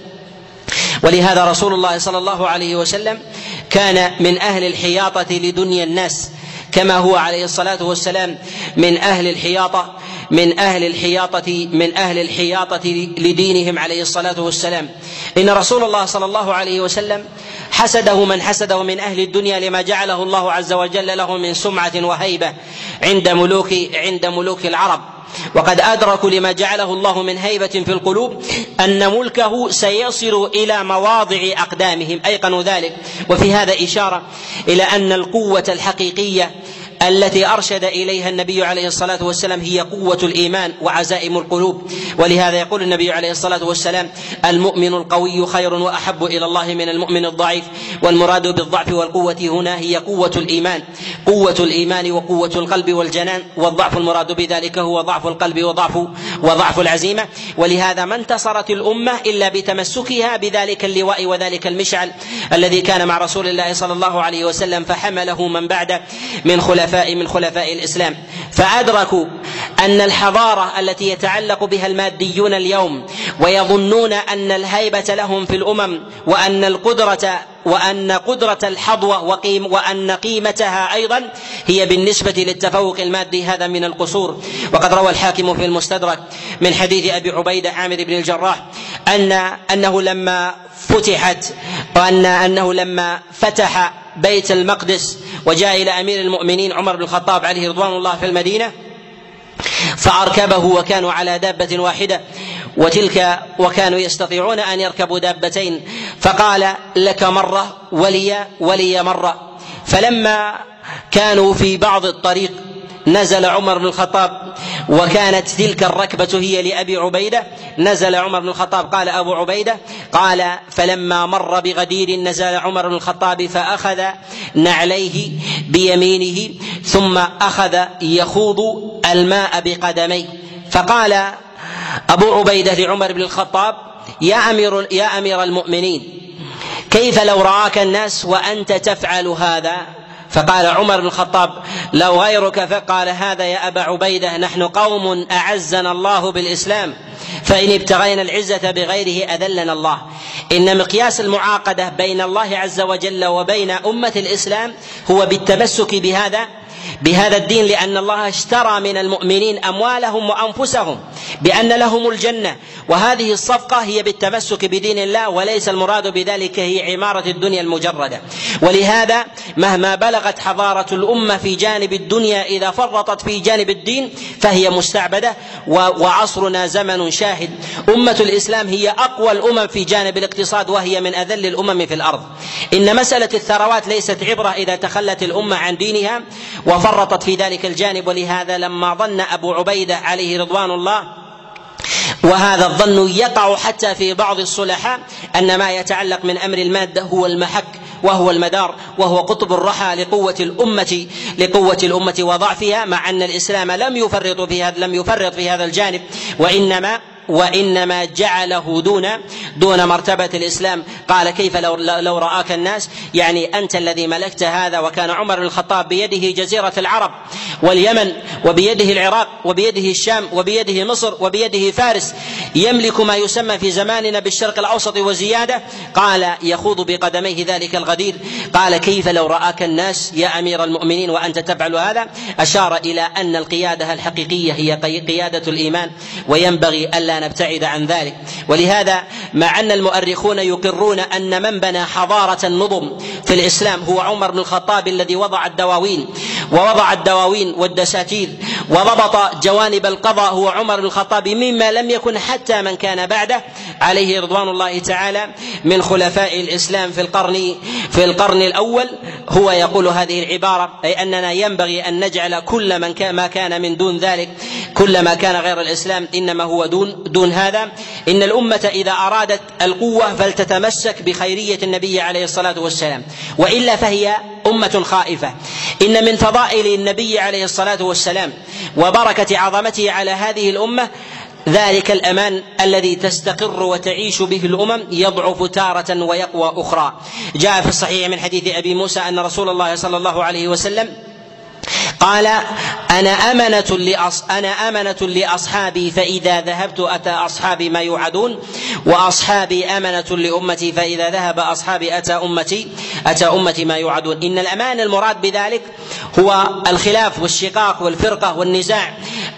ولهذا رسول الله صلى الله عليه وسلم كان من أهل الحياطة لدنيا الناس، كما هو عليه الصلاة والسلام من أهل الحياطة من أهل الحياطة من أهل الحياطة لدينهم عليه الصلاة والسلام. إن رسول الله صلى الله عليه وسلم حسده من حسده من أهل الدنيا لما جعله الله عز وجل له من سمعة وهيبة عند ملوك عند ملوك العرب، وقد أدركوا لما جعله الله من هيبة في القلوب أن ملكه سيصل إلى مواضع أقدامهم، أيقنوا ذلك. وفي هذا إشارة إلى أن القوة الحقيقية التي أرشد إليها النبي عليه الصلاة والسلام هي قوة الإيمان وعزائم القلوب، ولهذا يقول النبي عليه الصلاة والسلام: المؤمن القوي خير وأحب إلى الله من المؤمن الضعيف. والمراد بالضعف والقوة هنا هي قوة الإيمان، قوة الإيمان وقوة القلب والجنان، والضعف المراد بذلك هو ضعف القلب وضعف وضعف العزيمة. ولهذا ما انتصرت الأمة إلا بتمسكها بذلك اللواء وذلك المشعل الذي كان مع رسول الله صلى الله عليه وسلم، فحمله من بعد من خلفاء من خلفاء الإسلام، فأدركوا أن الحضارة التي يتعلق بها الماديون اليوم ويظنون أن الهيبة لهم في الأمم وأن القدرة وأن قدرة الحظوة وقيم وأن قيمتها أيضا هي بالنسبة للتفوق المادي، هذا من القصور. وقد روى الحاكم في المستدرك من حديث أبي عبيدة عامر بن الجراح أن أنه لما فتحت وأن أنه لما فتح بيت المقدس وجاء إلى أمير المؤمنين عمر بن الخطاب عليه رضوان الله في المدينة فأركبه وكانوا على دابة واحدة وتلك وكانوا يستطيعون أن يركبوا دابتين، فقال: لك مرة ولي ولي مرة. فلما كانوا في بعض الطريق نزل عمر بن الخطاب وكانت تلك الركبة هي لأبي عبيدة، نزل عمر بن الخطاب. قال أبو عبيدة: قال فلما مر بغدير نزل عمر بن الخطاب فأخذ نعليه بيمينه ثم أخذ يخوض الماء بقدميه، فقال أبو عبيدة لعمر بن الخطاب: يا أمير, يا أمير المؤمنين، كيف لو رآك الناس وأنت تفعل هذا؟ فقال عمر بن الخطاب: لو غيرك. فقال: هذا يا أبا عبيدة نحن قوم أعزنا الله بالإسلام، فإن ابتغينا العزة بغيره أذلنا الله. إن مقياس المعاقدة بين الله عز وجل وبين أمة الإسلام هو بالتمسك بهذا بهذا الدين، لأن الله اشترى من المؤمنين أموالهم وأنفسهم بأن لهم الجنة، وهذه الصفقة هي بالتمسك بدين الله، وليس المراد بذلك هي عمارة الدنيا المجردة. ولهذا مهما بلغت حضارة الأمة في جانب الدنيا إذا فرطت في جانب الدين فهي مستعبدة، وعصرنا زمن شاهد. أمة الإسلام هي أقوى الأمم في جانب الاقتصاد، وهي من أذل الأمم في الأرض. إن مسألة الثروات ليست عبرة إذا تخلت الأمة عن دينها وفرطت في ذلك الجانب. ولهذا لما ظن أبو عبيدة عليه رضوان الله، وهذا الظن يقع حتى في بعض الصلحاء، أن ما يتعلق من أمر المادة هو المحك وهو المدار وهو قطب الرحى لقوة الأمة لقوة الأمة وضعفها، مع أن الإسلام لم يفرط في هذا لم يفرط في هذا الجانب، وإنما وإنما جعله دون دون مرتبة الإسلام. قال: كيف لو, لو رآك الناس، يعني أنت الذي ملكت هذا. وكان عمر بن الخطاب بيده جزيرة العرب واليمن، وبيده العراق، وبيده الشام، وبيده مصر، وبيده فارس، يملك ما يسمى في زماننا بالشرق الأوسط وزيادة. قال: يخوض بقدميه ذلك الغدير. قال: كيف لو رآك الناس يا أمير المؤمنين وأنت تفعل هذا؟ أشار إلى أن القيادة الحقيقية هي قيادة الإيمان، وينبغي ألا نبتعد عن ذلك. ولهذا مع أن المؤرخون يقرون أن من بنى حضارة النظم في الإسلام هو عمر بن الخطاب الذي وضع الدواوين ووضع الدواوين والدساتير وضبط جوانب القضاء هو عمر بن الخطاب، مما لم يكن حتى من كان بعده عليه رضوان الله تعالى من خلفاء الإسلام في القرن في القرن الأول. هو يقول هذه العبارة، أي أننا ينبغي أن نجعل كل من كان ما كان من دون ذلك، كل ما كان غير الإسلام إنما هو دون دون هذا. إن الأمة إذا أرادت القوة فلتتمسك بخيرية النبي عليه الصلاة والسلام، وإلا فهي أمة خائفة. إن من فضائل النبي عليه الصلاة والسلام وبركة عظمته على هذه الأمة ذلك الأمان الذي تستقر وتعيش به الأمم، يضعف تارة ويقوى أخرى. جاء في الصحيح من حديث أبي موسى أن رسول الله صلى الله عليه وسلم قال: أنا أمنة لأص... أنا أمنة لأصحابي، فإذا ذهبت أتى أصحابي ما يوعدون، وأصحابي أمنة لأمتي، فإذا ذهب أصحابي أتى أمتي أتى أمتي ما يوعدون. إن الأمان المراد بذلك هو الخلاف والشقاق والفرقة والنزاع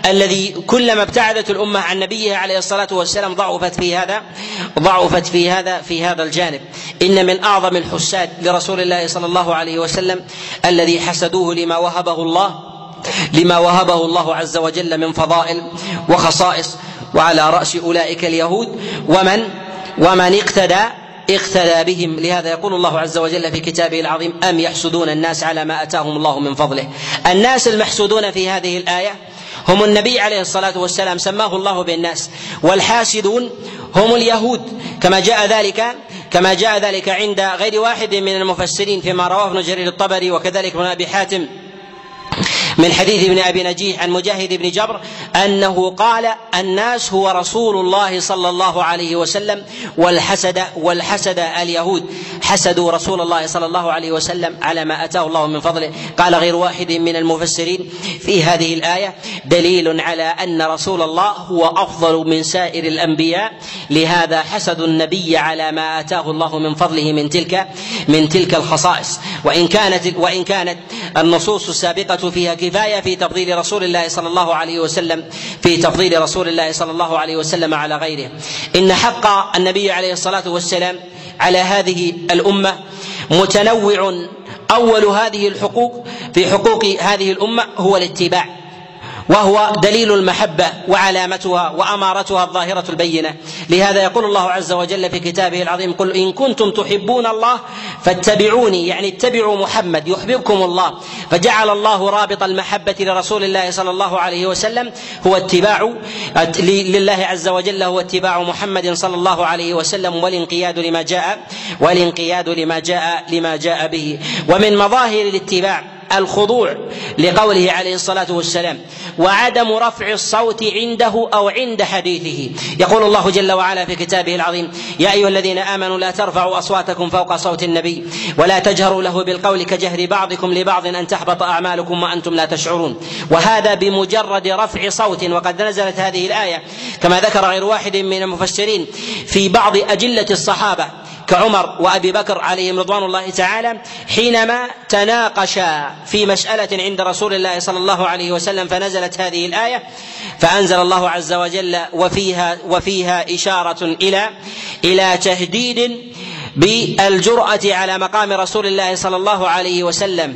الذي كلما ابتعدت الأمة عن نبيها عليه الصلاة والسلام ضعفت في هذا ضعفت في هذا في هذا الجانب. إن من أعظم الحساد لرسول الله صلى الله عليه وسلم الذي حسدوه لما وهبه الله لما وهبه الله عز وجل من فضائل وخصائص، وعلى رأس أولئك اليهود ومن ومن اقتدى اقتدى بهم. لهذا يقول الله عز وجل في كتابه العظيم: أم يحسدون الناس على ما أتاهم الله من فضله. الناس المحسودون في هذه الآية هم النبي عليه الصلاة والسلام سماه الله بالناس، والحاسدون هم اليهود، كما جاء ذلك كما جاء ذلك عند غير واحد من المفسرين فيما رواه ابن جرير الطبري وكذلك ابن أبي حاتم من حديث ابن أبي نجيح عن مجاهد بن جبر أنه قال: الناس هو رسول الله صلى الله عليه وسلم، والحسد والحسد اليهود حسدوا رسول الله صلى الله عليه وسلم على ما أتاه الله من فضله. قال غير واحد من المفسرين في هذه الآية: دليل على أن رسول الله هو أفضل من سائر الأنبياء، لهذا حسدوا النبي على ما آتاه الله من فضله من تلك من تلك الخصائص. وإن كانت وإن كانت النصوص السابقة فيها كفاية في تفضيل رسول الله صلى الله عليه وسلم في تفضيل رسول الله صلى الله عليه وسلم على غيره. إن حق النبي عليه الصلاة والسلام على هذه الأمة متنوع. أول هذه الحقوق في حقوق هذه الأمة هو الاتباع، وهو دليل المحبة وعلامتها وأمارتها الظاهرة البينة. لهذا يقول الله عز وجل في كتابه العظيم: قل إن كنتم تحبون الله فاتبعوني، يعني اتبعوا محمد يحببكم الله. فجعل الله رابط المحبة لرسول الله صلى الله عليه وسلم هو اتباع لله عز وجل، هو اتباع محمد صلى الله عليه وسلم، والانقياد لما جاء والانقياد لما جاء لما جاء به. ومن مظاهر الاتباع الخضوع لقوله عليه الصلاة والسلام: وعدم رفع الصوت عنده أو عند حديثه. يقول الله جل وعلا في كتابه العظيم: يا أيها الذين آمنوا لا ترفعوا أصواتكم فوق صوت النبي ولا تجهروا له بالقول كجهر بعضكم لبعض أن تحبط أعمالكم وأنتم لا تشعرون. وهذا بمجرد رفع صوت. وقد نزلت هذه الآية كما ذكر غير واحد من المفسرين في بعض أجلة الصحابة كعمر وأبي بكر عليهم رضوان الله تعالى، حينما تناقشا في مسألة عند رسول الله صلى الله عليه وسلم، فنزلت هذه الآية، فأنزل الله عز وجل وفيها وفيها إشارة إلى إلى تهديد بالجرأة على مقام رسول الله صلى الله عليه وسلم.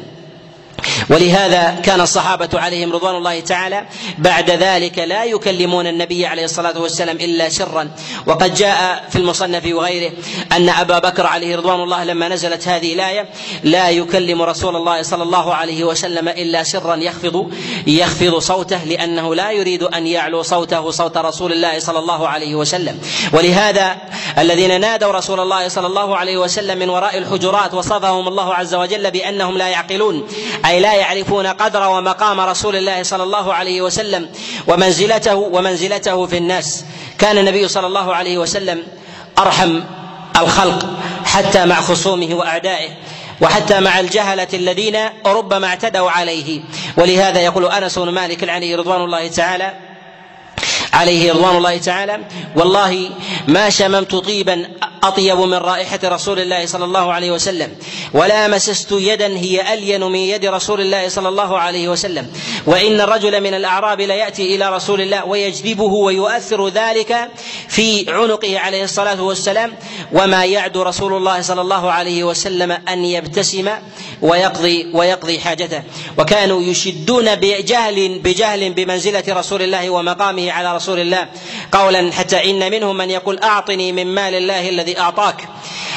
ولهذا كان الصحابة عليهم رضوان الله تعالى بعد ذلك لا يكلمون النبي عليه الصلاة والسلام إلا سرا. وقد جاء في المصنف وغيره أن أبا بكر عليه رضوان الله لما نزلت هذه الآية لا يكلم رسول الله صلى الله عليه وسلم إلا سرا يخفض يخفض صوته، لأنه لا يريد أن يعلو صوته صوت رسول الله صلى الله عليه وسلم. ولهذا الذين نادوا رسول الله صلى الله عليه وسلم من وراء الحجرات وصفهم الله عز وجل بأنهم لا يعقلون، أي لا يعرفون قدر ومقام رسول الله صلى الله عليه وسلم ومنزلته ومنزلته في الناس. كان النبي صلى الله عليه وسلم أرحم الخلق حتى مع خصومه وأعدائه، وحتى مع الجهلة الذين ربما اعتدوا عليه. ولهذا يقول أنس بن مالك عليه رضوان الله تعالى عليه رضوان الله تعالى: والله ما شممت طيبا أطيب من رائحة رسول الله صلى الله عليه وسلم، ولا مسست يدا هي ألين من يد رسول الله صلى الله عليه وسلم، وإن الرجل من الأعراب ليأتي إلى رسول الله ويجذبه ويؤثر ذلك في عنقه عليه الصلاة والسلام، وما يعد رسول الله صلى الله عليه وسلم أن يبتسم ويقضي ويقضي حاجته. وكانوا يشدون بجهل بجهل بمنزلة رسول الله ومقامه على رسول الله قولا، حتى إن منهم من يقول: أعطني من مال الله الذي أعطاك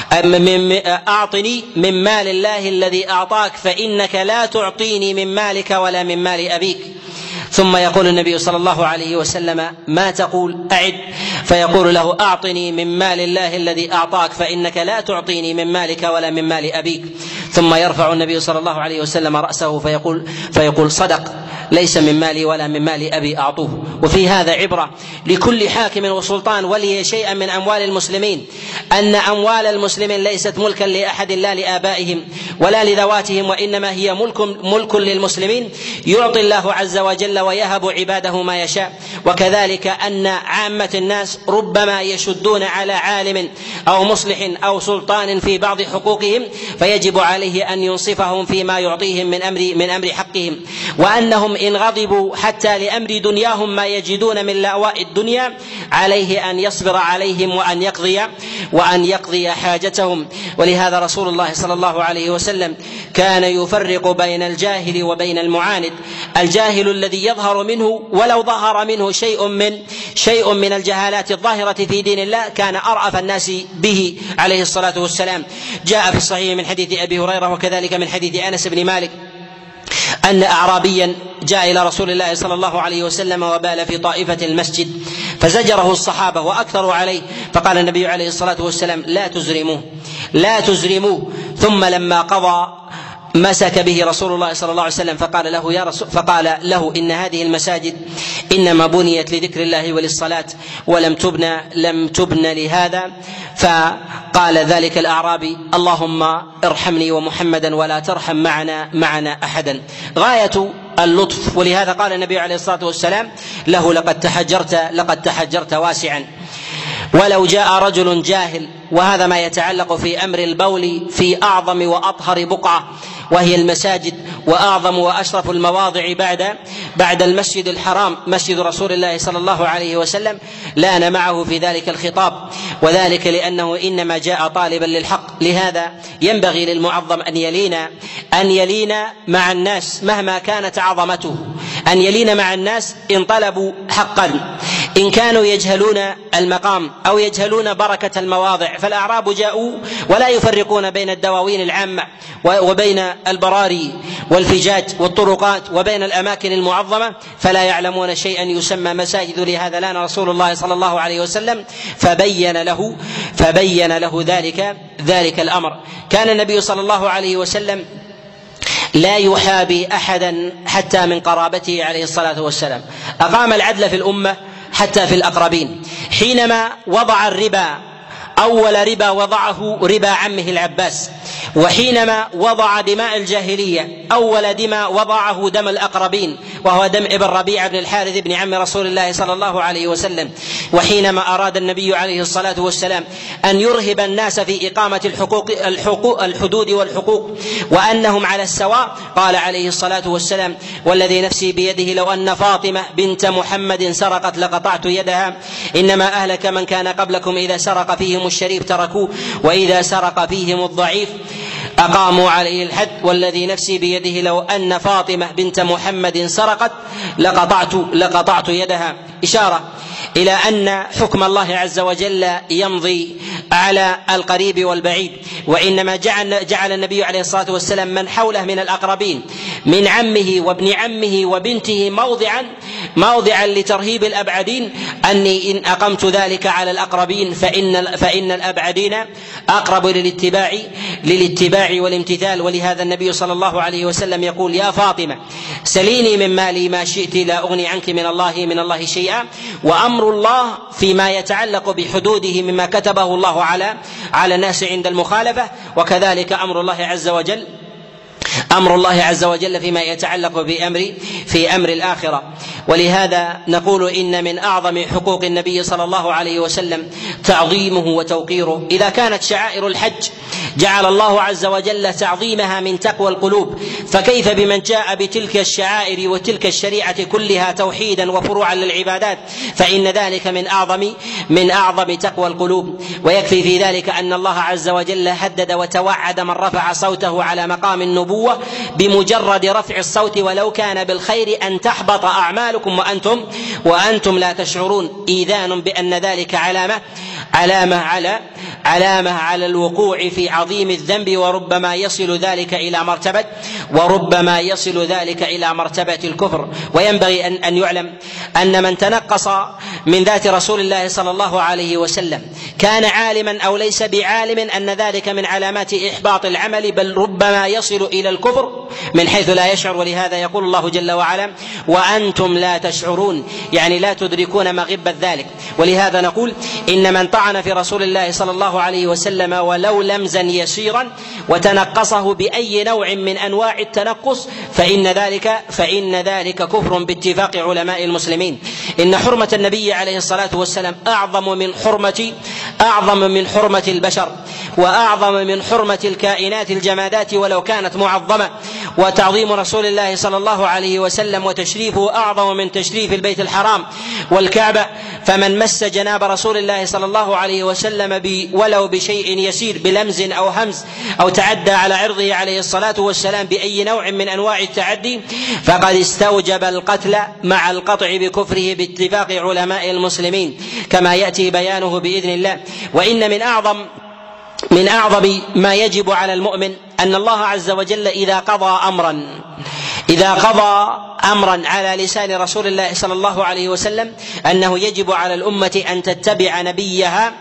أعطني من مال الله الذي أعطاك فإنك لا تعطيني من مالك ولا من مال أبيك. ثم يقول النبي صلى الله عليه وسلم: ما تقول؟ أعد. فيقول له: أعطني من مال الله الذي أعطاك فإنك لا تعطيني من مالك ولا من مال أبيك. ثم يرفع النبي صلى الله عليه وسلم رأسه فيقول فيقول صدق، ليس من مالي ولا من مال أبي أعطوه. وفي هذا عبرة لكل حاكم وسلطان ولي شيئا من أموال المسلمين، أن أموال المسلمين ليست ملكا لأحد لا لآبائهم ولا لذواتهم، وإنما هي ملك, ملك للمسلمين يعطي الله عز وجل ويهب عباده ما يشاء. وكذلك أن عامة الناس ربما يشدون على عالم أو مصلح أو سلطان في بعض حقوقهم، فيجب عليه أن ينصفهم فيما يعطيهم من أمر, من أمر حقهم، وأنهم إن غضبوا حتى لأمر دنياهم ما يجدون من لأواء الدنيا عليه أن يصبر عليهم وأن يقضي وأن يقضي حاجتهم. ولهذا رسول الله صلى الله عليه وسلم كان يفرق بين الجاهل وبين المعاند. الجاهل الذي يظهر منه ولو ظهر منه شيء من شيء من الجهالات الظاهرة في دين الله كان أرأف الناس به عليه الصلاة والسلام. جاء في الصحيح من حديث أبي هريرة وكذلك من حديث أنس بن مالك أن أعرابيا جاء إلى رسول الله صلى الله عليه وسلم وبال في طائفة المسجد فزجره الصحابة وأكثروا عليه، فقال النبي عليه الصلاة والسلام لا تزرموه لا تزرموه ثم لما قضى مسك به رسول الله صلى الله عليه وسلم فقال له يا رسول فقال له إن هذه المساجد إنما بنيت لذكر الله وللصلاة ولم تبنى لم تبنى لهذا. فقال ذلك الأعرابي اللهم ارحمني ومحمدا ولا ترحم معنا معنا أحدا. غاية اللطف. ولهذا قال النبي عليه الصلاة والسلام له لقد تحجرت لقد تحجرت واسعا. ولو جاء رجل جاهل، وهذا ما يتعلق في أمر البول في أعظم وأطهر بقعة وهي المساجد، وأعظم وأشرف المواضع بعد بعد المسجد الحرام مسجد رسول الله صلى الله عليه وسلم، لان معه في ذلك الخطاب، وذلك لأنه إنما جاء طالبا للحق. لهذا ينبغي للمعظم أن يلين أن يلين مع الناس مهما كانت عظمته، أن يلين مع الناس إن طلبوا حقا، إن كانوا يجهلون المقام أو يجهلون بركة المواضع. فالأعراب جاءوا ولا يفرقون بين الدواوين العامة وبين البراري والفجاج والطرقات وبين الأماكن المعظمة، فلا يعلمون شيئا يسمى مساجد. لهذا لان رسول الله صلى الله عليه وسلم فبين له فبين له ذلك ذلك الأمر. كان النبي صلى الله عليه وسلم لا يحابي أحدا حتى من قرابته عليه الصلاة والسلام. أقام العدل في الأمة حتى في الأقربين. حينما وضع الربا أول ربا وضعه ربا عمه العباس، وحينما وضع دماء الجاهلية أول دماء وضعه دم الأقربين وهو دم ابن ربيعة بن الحارث بن عم رسول الله صلى الله عليه وسلم. وحينما أراد النبي عليه الصلاة والسلام أن يرهب الناس في إقامة الحقوق الحقوق الحدود والحقوق وأنهم على السواء، قال عليه الصلاة والسلام والذي نفسي بيده لو أن فاطمة بنت محمد سرقت لقطعت يدها، إنما أهلك من كان قبلكم إذا سرق فيهم الشريف تركوه وإذا سرق فيهم الضعيف أقاموا عليه الحد، والذي نفسي بيده لو أن فاطمة بنت محمد سرقت لقطعت لقطعت يدها. إشارة إلى أن حكم الله عز وجل يمضي على القريب والبعيد، وإنما جعل, جعل النبي عليه الصلاة والسلام من حوله من الأقربين من عمه وابن عمه وبنته موضعا موضعا لترهيب الأبعدين، أني إن أقمت ذلك على الأقربين فإن, فإن الأبعدين أقرب للاتباع للاتباع والامتثال. ولهذا النبي صلى الله عليه وسلم يقول يا فاطمة سليني من مالي ما شئت لا أغني عنك من الله من الله شيئا. وأمر الله فيما يتعلق بحدوده مما كتبه الله على على الناس عند المخالفة، وكذلك أمر الله عز وجل أمر الله عز وجل فيما يتعلق بأمر في أمر الآخرة. ولهذا نقول إن من أعظم حقوق النبي صلى الله عليه وسلم تعظيمه وتوقيره. إذا كانت شعائر الحج جعل الله عز وجل تعظيمها من تقوى القلوب، فكيف بمن جاء بتلك الشعائر وتلك الشريعة كلها توحيدا وفروعا للعبادات، فإن ذلك من أعظم من أعظم تقوى القلوب. ويكفي في ذلك أن الله عز وجل هدد وتوعد من رفع صوته على مقام النبوة بمجرد رفع الصوت ولو كان بالخير أن تحبط أعمالكم وأنتم وأنتم لا تشعرون، إيذان بأن ذلك علامة علامة على علامة على الوقوع في عظيم الذنب، وربما يصل ذلك إلى مرتبة وربما يصل ذلك إلى مرتبة الكفر. وينبغي أن أن يعلم أن من تنقص من ذات رسول الله صلى الله عليه وسلم، كان عالما أو ليس بعالم، أن ذلك من علامات إحباط العمل، بل ربما يصل إلى الكفر من حيث لا يشعر. ولهذا يقول الله جل وعلا: وأنتم لا تشعرون، يعني لا تدركون مغبة ذلك. ولهذا نقول: إن من طعن في رسول الله صلى الله عليه وسلم ولو لمزا يسيرا وتنقصه بأي نوع من أنواع التنقص فإن ذلك فإن ذلك كفر باتفاق علماء المسلمين. إن حرمة النبي عليه الصلاة والسلام أعظم من حرمة أعظم من حرمة البشر، وأعظم من حرمة الكائنات الجمادات ولو كانت معظمة. وتعظيم رسول الله صلى الله عليه وسلم وتشريفه أعظم من تشريف البيت الحرام والكعبة. فمن مس جناب رسول الله صلى الله عليه وسلم ولو بشيء يسير، بلمز أو همز، أو تعدى على عرضه عليه الصلاة والسلام بأي نوع من أنواع التعدي، فقد استوجب القتل مع القطع بكفره باتفاق علماء المسلمين، كما يأتي بيانه بإذن الله. وإن من أعظم من أعظم ما يجب على المؤمن أن الله عز وجل إذا قضى أمرا إذا قضى أمرا على لسان رسول الله صلى الله عليه وسلم أنه يجب على الأمة أن تتبع نبيها،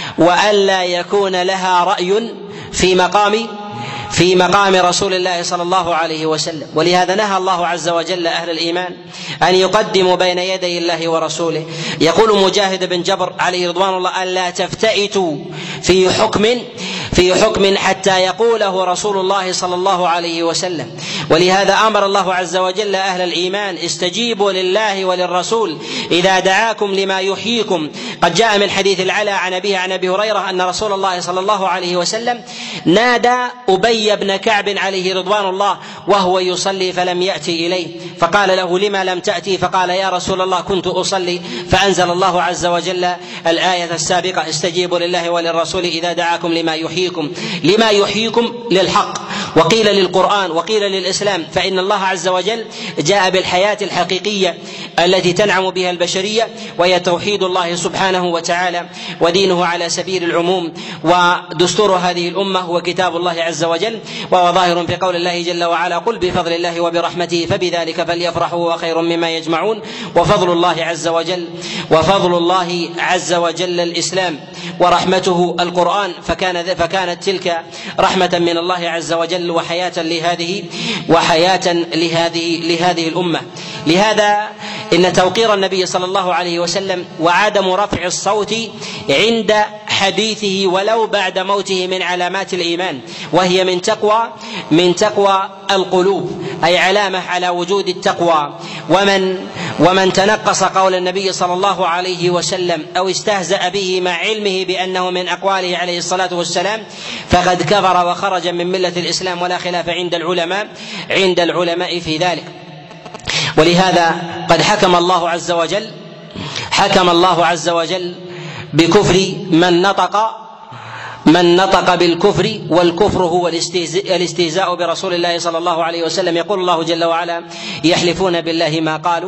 وألا يكون لها رأي في مقام في مقام رسول الله صلى الله عليه وسلم. ولهذا نهى الله عز وجل أهل الإيمان أن يقدموا بين يدي الله ورسوله. يقول مجاهد بن جبر عليه رضوان الله: ألا تفتئتوا في حكم في حكم حتى يقوله رسول الله صلى الله عليه وسلم. ولهذا أمر الله عز وجل أهل الإيمان: استجيبوا لله وللرسول إذا دعاكم لما يحييكم. قد جاء من حديث العلا عن أبيه عن أبي هريرة أن رسول الله صلى الله عليه وسلم نادى أبي بن كعب عليه رضوان الله وهو يصلي فلم يأتي إليه، فقال له: لما لم تأتي؟ فقال: يا رسول الله كنت أصلي. فأنزل الله عز وجل الآية السابقة: استجيبوا لله وللرسول إذا دعاكم لما يحييكم. لما يحييكم للحق، وقيل للقرآن، وقيل للإسلام، فإن الله عز وجل جاء بالحياة الحقيقية التي تنعم بها البشرية، وهي توحيد الله سبحانه وتعالى ودينه على سبيل العموم. ودستور هذه الأمة هو كتاب الله عز وجل، وهو ظاهر في قول الله جل وعلا: قل بفضل الله وبرحمته فبذلك فليفرحوا وخير مما يجمعون. وفضل الله عز وجل وفضل الله عز وجل الإسلام، ورحمته القرآن، فكان فكانت تلك رحمة من الله عز وجل وحياة لهذه وحياة لهذه لهذه الأمة. لهذا إن توقير النبي صلى الله عليه وسلم وعدم رفع الصوت عند حديثه ولو بعد موته من علامات الإيمان، وهي من تقوى من تقوى القلوب، أي علامة على وجود التقوى. ومن ومن تنقص قول النبي صلى الله عليه وسلم أو استهزأ به مع علمه بأنه من أقواله عليه الصلاة والسلام فقد كفر وخرج من ملة الإسلام، ولا خلاف عند العلماء عند العلماء في ذلك. ولهذا قد حكم الله عز وجل حكم الله عز وجل بكفر من نطق من نطق بالكفر، والكفر هو الاستهزاء برسول الله صلى الله عليه وسلم. يقول الله جل وعلا: يحلفون بالله ما قالوا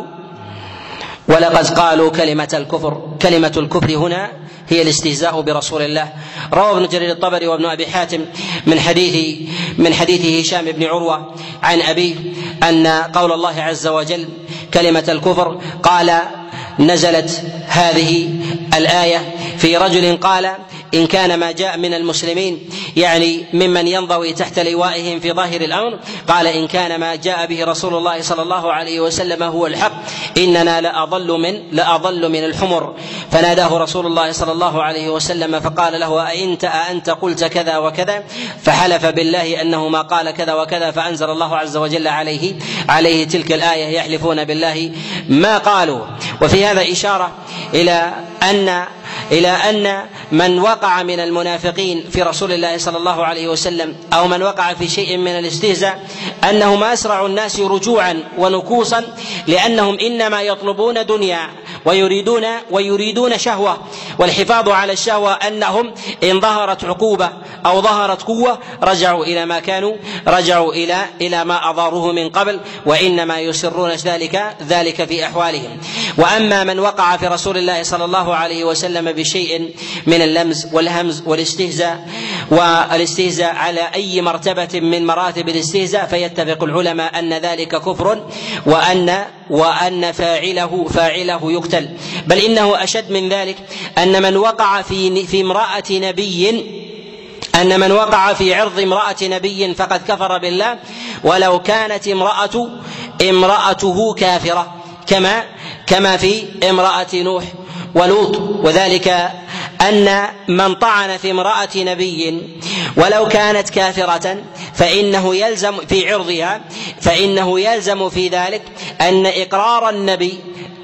ولقد قالوا كلمة الكفر. كلمة الكفر هنا هي الاستهزاء برسول الله. روى ابن جرير الطبري وابن أبي حاتم من حديث من حديث هشام بن عروة عن أبيه أن قول الله عز وجل كلمة الكفر قال: نزلت هذه الآية في رجل قال: إن كان ما جاء من المسلمين، يعني ممن ينضوي تحت لوائهم في ظاهر الأمر، قال: إن كان ما جاء به رسول الله صلى الله عليه وسلم هو الحق إننا لأضل من لأضل من الحمر. فناداه رسول الله صلى الله عليه وسلم فقال له: أأنت أأنت قلت كذا وكذا؟ فحلف بالله أنه ما قال كذا وكذا، فأنزل الله عز وجل عليه عليه تلك الآية: يحلفون بالله ما قالوا. وفي هذا إشارة إلى أن إلى أن من وقع من المنافقين في رسول الله صلى الله عليه وسلم أو من وقع في شيء من الاستهزاء أنهم أسرع الناس رجوعا ونكوصا، لأنهم إنما يطلبون دنيا ويريدون ويريدون شهوة، والحفاظ على الشهوة أنهم إن ظهرت عقوبة أو ظهرت قوة رجعوا إلى ما كانوا رجعوا إلى إلى ما أضاروه من قبل، وإنما يسرون ذلك ذلك في أحوالهم. وأما من وقع في رسول الله صلى الله عليه وسلم بشيء من اللمز والهمز والاستهزاء والاستهزاء على أي مرتبة من مراتب الاستهزاء، فيتفق العلماء أن ذلك كفر، وأن وأن فاعله فاعله يقتل يقتل، بل إنه أشد من ذلك، أن من وقع في في امرأة نبي أن من وقع في عرض امرأة نبي فقد كفر بالله ولو كانت امرأة امرأته كافرة، كما كما في امرأة نوح ولوط. وذلك أن من طعن في امرأة نبي ولو كانت كافرة فإنه يلزم في عرضها فإنه يلزم في ذلك أن إقرار النبي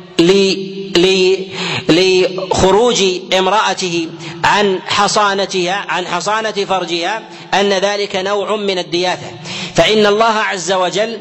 لخروج امرأته عن حصانتها عن حصانة فرجها أن ذلك نوع من الدياثة، فإن الله عز وجل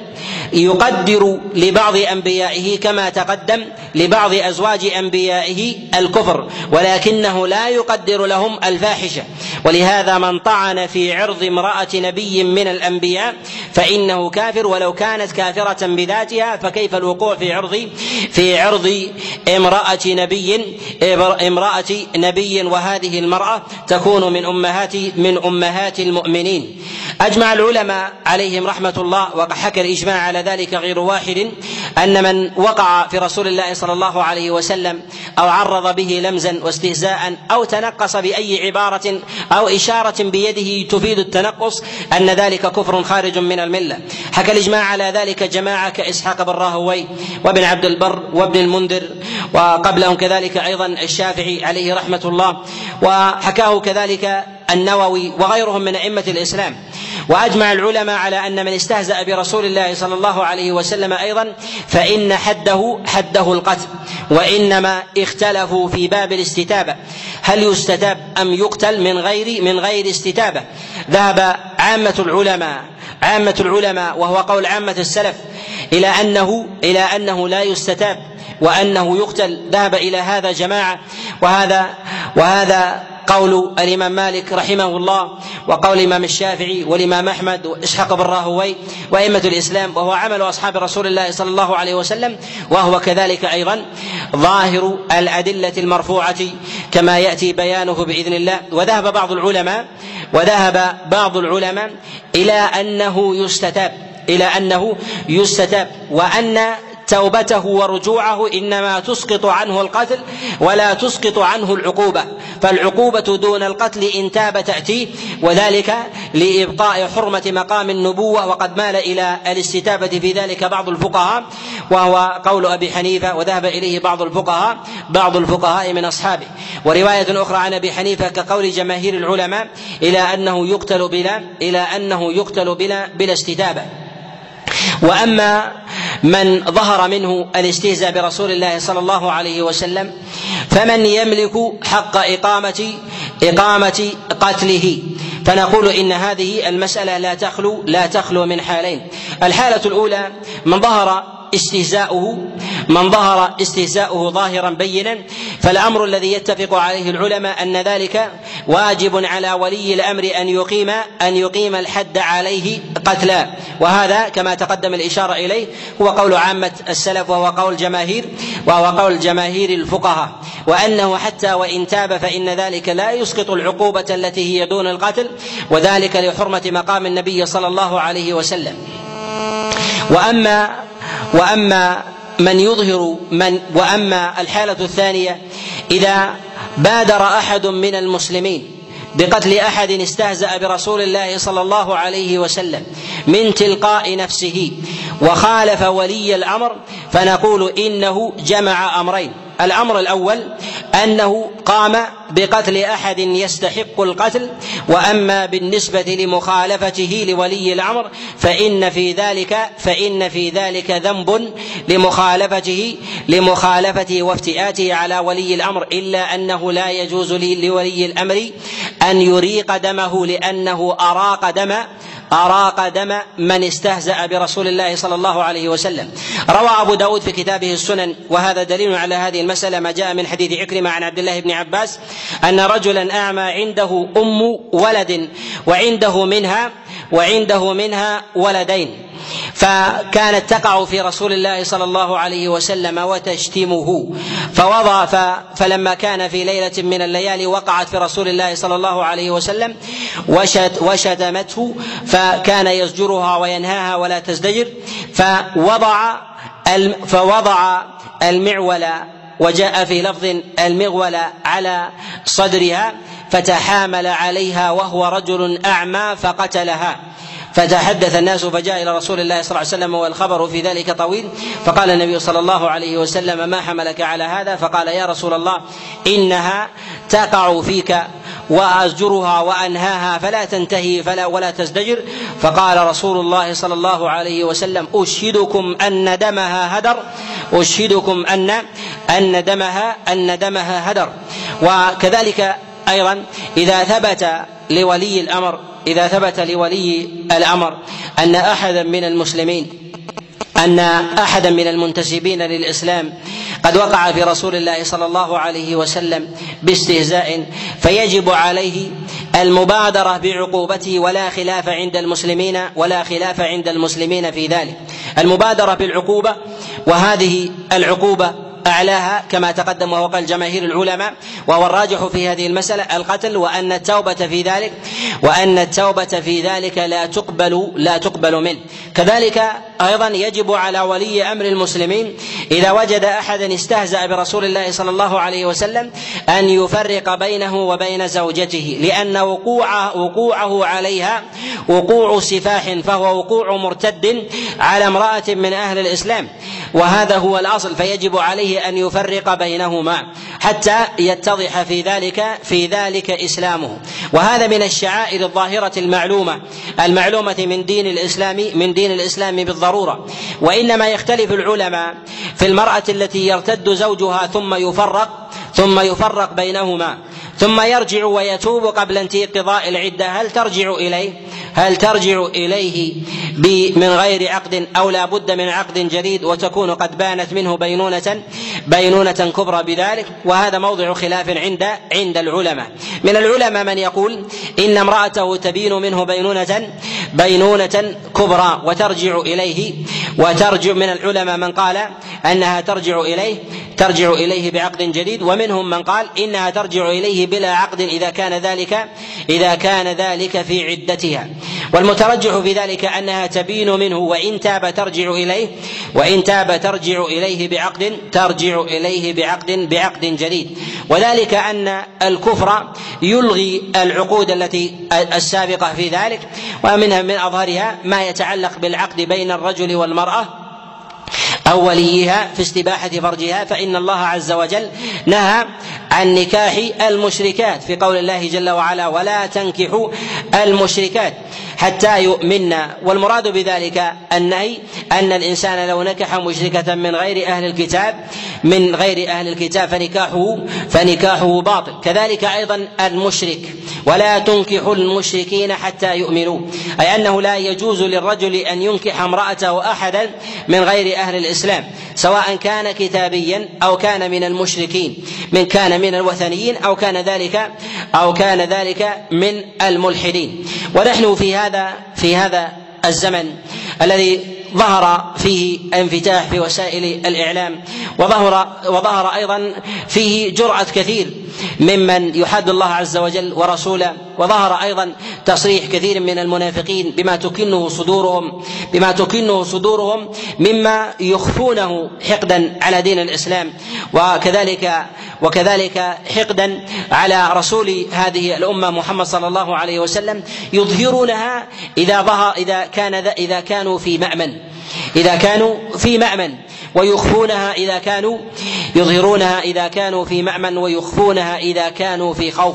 يقدر لبعض أنبيائه كما تقدم لبعض أزواج أنبيائه الكفر، ولكنه لا يقدر لهم الفاحشة. ولهذا من طعن في عرض امرأة نبي من الأنبياء فإنه كافر ولو كانت كافرة بذاتها، فكيف الوقوع في عرض في عرض امرأة نبي امرأة نبي وهذه المرأة تكون من أمهات من أمهات المؤمنين. أجمع العلماء عليهم رحمة الله، وقد حكى الإجماع على ذلك غير واحد، أن من وقع في رسول الله صلى الله عليه وسلم أو عرض به لمزا واستهزاء أو تنقص بأي عبارة أو إشارة بيده تفيد التنقص أن ذلك كفر خارج من الملة. حكى الإجماع على ذلك جماعة كإسحاق بن راهويه وابن عبد البر وابن المنذر، وقبلهم كذلك أيضا الشافعي عليه رحمة الله، وحكاه كذلك النووي وغيرهم من أئمة الإسلام. وأجمع العلماء على أن من استهزأ برسول الله صلى الله عليه وسلم أيضا فإن حده حده القتل، وإنما اختلفوا في باب الاستتابة، هل يستتاب أم يقتل من غير من غير استتابة. ذهب عامة العلماء عامة العلماء وهو قول عامة السلف إلى أنه إلى أنه لا يستتاب وأنه يقتل. ذهب إلى هذا جماعة، وهذا وهذا قول الإمام مالك رحمه الله، وقول الإمام الشافعي والإمام أحمد وإسحاق بن راهويه وأئمة الإسلام، وهو عمل أصحاب رسول الله صلى الله عليه وسلم، وهو كذلك أيضا ظاهر الأدلة المرفوعة كما يأتي بيانه بإذن الله. وذهب بعض العلماء وذهب بعض العلماء إلى أنه يستتاب إلى أنه يستتاب وأن توبته ورجوعه إنما تسقط عنه القتل ولا تسقط عنه العقوبة، فالعقوبة دون القتل إن تاب تأتيه، وذلك لإبقاء حرمة مقام النبوة. وقد مال إلى الاستتابة في ذلك بعض الفقهاء، وهو قول أبي حنيفة، وذهب إليه بعض الفقهاء بعض الفقهاء من أصحابه. ورواية أخرى عن أبي حنيفة كقول جماهير العلماء إلى أنه يقتل بلا إلى أنه يقتل بلا بلا استتابة. وأما من ظهر منه الاستهزاء برسول الله صلى الله عليه وسلم فمن يملك حق إقامة إقامة قتله، فنقول إن هذه المسألة لا تخلو لا تخلو من حالين. الحالة الأولى من ظهر استهزاؤه من ظهر استهزاؤه ظاهرا بينا، فالأمر الذي يتفق عليه العلماء أن ذلك واجب على ولي الأمر أن يقيم أن يقيم الحد عليه قتلا، وهذا كما تقدم الإشارة إليه هو قول عامة السلف، وهو قول جماهير وهو قول جماهير الفقهاء، وأنه حتى وإن تاب فإن ذلك لا يسقط العقوبة التي هي دون القتل، وذلك لحرمة مقام النبي صلى الله عليه وسلم. وأما وأما من يظهر من وأما الحالة الثانية إذا بادر أحد من المسلمين بقتل أحد استهزأ برسول الله صلى الله عليه وسلم من تلقاء نفسه وخالف ولي الأمر، فنقول إنه جمع أمرين: الأمر الأول أنه قام بقتل أحد يستحق القتل، وأما بالنسبة لمخالفته لولي الأمر فإن في ذلك فإن في ذلك ذنب لمخالفته لمخالفته وافتئاته على ولي الأمر، إلا أنه لا يجوز لولي الأمر أن يريق دمه، لأنه أراق دم أراق دم من استهزأ برسول الله صلى الله عليه وسلم. روى أبو داود في كتابه السنن، وهذا دليل على هذه المسألة، ما جاء من حديث عكرمة عن عبد الله بن عباس أن رجلا أعمى عنده أم ولد وعنده منها وعنده منها ولدين، فكانت تقع في رسول الله صلى الله عليه وسلم وتشتمه، فوضع فلما كان في ليلة من الليالي وقعت في رسول الله صلى الله عليه وسلم وشت وشتمته، فكان يزجرها وينهاها ولا تزدجر، فوضع فوضع المعول وجاء في لفظ المغول على صدرها فتحامل عليها وهو رجل أعمى فقتلها. فتحدث الناس فجاء إلى رسول الله صلى الله عليه وسلم والخبر في ذلك طويل، فقال النبي صلى الله عليه وسلم: ما حملك على هذا؟ فقال: يا رسول الله إنها تقع فيك وأزجرها وأنهاها فلا تنتهي فلا ولا تزدجر. فقال رسول الله صلى الله عليه وسلم: أشهدكم أن دمها هدر، أشهدكم أن أن دمها أن دمها هدر. وكذلك أيضا إذا ثبت لولي الأمر إذا ثبت لولي الأمر أن أحدا من المسلمين أن أحدا من المنتسبين للإسلام قد وقع في رسول الله صلى الله عليه وسلم باستهزاء، فيجب عليه المبادرة بعقوبته ولا خلاف عند المسلمين ولا خلاف عند المسلمين في ذلك، المبادرة بالعقوبة. وهذه العقوبة أعلاها كما تقدم وهو قال جماهير العلماء، وهو الراجح في هذه المسألة القتل، وأن التوبة في ذلك وأن التوبة في ذلك لا تقبل لا تقبل منه. كذلك أيضا يجب على ولي أمر المسلمين إذا وجد أحدا استهزأ برسول الله صلى الله عليه وسلم أن يفرق بينه وبين زوجته، لأن وقوعه, وقوعه عليها وقوع سفاح، فهو وقوع مرتد على امرأة من أهل الإسلام، وهذا هو الأصل، فيجب عليه أن يفرق بينهما حتى يتضح في ذلك في ذلك إسلامه. وهذا من الشعائر الظاهرة المعلومة المعلومة من دين الإسلام من دين الإسلام بالضرورة. وإنما يختلف العلماء في المرأة التي يرتد زوجها ثم يفرق ثم يفرق بينهما ثم يرجع ويتوب قبل انقضاء العدة، هل ترجع إليه هل ترجع إليه من غير عقد أو لا بد من عقد جديد وتكون قد بانت منه بينونة بينونة كبرى بذلك؟ وهذا موضع خلاف عند عند العلماء. من العلماء من يقول إن امرأته تبين منه بينونة بينونة كبرى وترجع إليه وترجع من العلماء من قال أنها ترجع إليه ترجع إليه بعقد جديد، ومنهم من قال إنها ترجع إليه بلا عقد إذا كان ذلك إذا كان ذلك في عدتها. والمترجح في ذلك أنها تبين منه، وإن تاب ترجع إليه وإن تاب ترجع إليه بعقد ترجع إليه بعقد بعقد جديد. وذلك أن الكفر يلغي العقود التي السابقة في ذلك، ومنها من أظهرها ما يتعلق بالعقد بين الرجل والمرأة أو وليها في استباحة فرجها، فإن الله عز وجل نهى عن نكاح المشركات في قول الله جل وعلا: ولا تنكحوا المشركات حتى يؤمن. والمراد بذلك النهي أن الإنسان لو نكح مشركة من غير أهل الكتاب من غير أهل الكتاب فنكاحه فنكاحه باطل. كذلك أيضا المشرك: ولا تنكحوا المشركين حتى يؤمنوا، أي أنه لا يجوز للرجل أن ينكح امرأته أحدا من غير أهل الإسلام، سواء كان كتابيا أو كان من المشركين، من كان من الوثنيين أو كان ذلك أو كان ذلك من الملحدين. ونحن في هذا في هذا الزمن الذي ظهر فيه انفتاح في وسائل الإعلام، وظهر وظهر أيضا فيه جرأة كثير ممن يحاد الله عز وجل ورسوله، وظهر أيضا تصريح كثير من المنافقين بما تكنه صدورهم بما تكنه صدورهم مما يخفونه حقدا على دين الإسلام، وكذلك وكذلك حقدا على رسول هذه الأمة محمد صلى الله عليه وسلم، يظهرونها إذا ظهر إذا كان إذا كانوا في مأمن إذا كانوا في مأمن ويخفونها إذا كانوا يظهرونها إذا كانوا في مأمن ويخفونها إذا كانوا في خوف.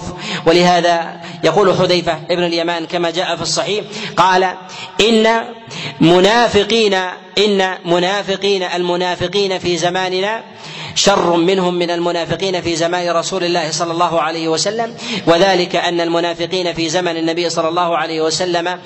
ولهذا يقول حذيفة ابن اليمان كما جاء في الصحيح قال: إن منافقين إن منافقين المنافقين في زماننا شر منهم من المنافقين في زمان رسول الله صلى الله عليه وسلم، وذلك أن المنافقين في زمن النبي صلى الله عليه وسلم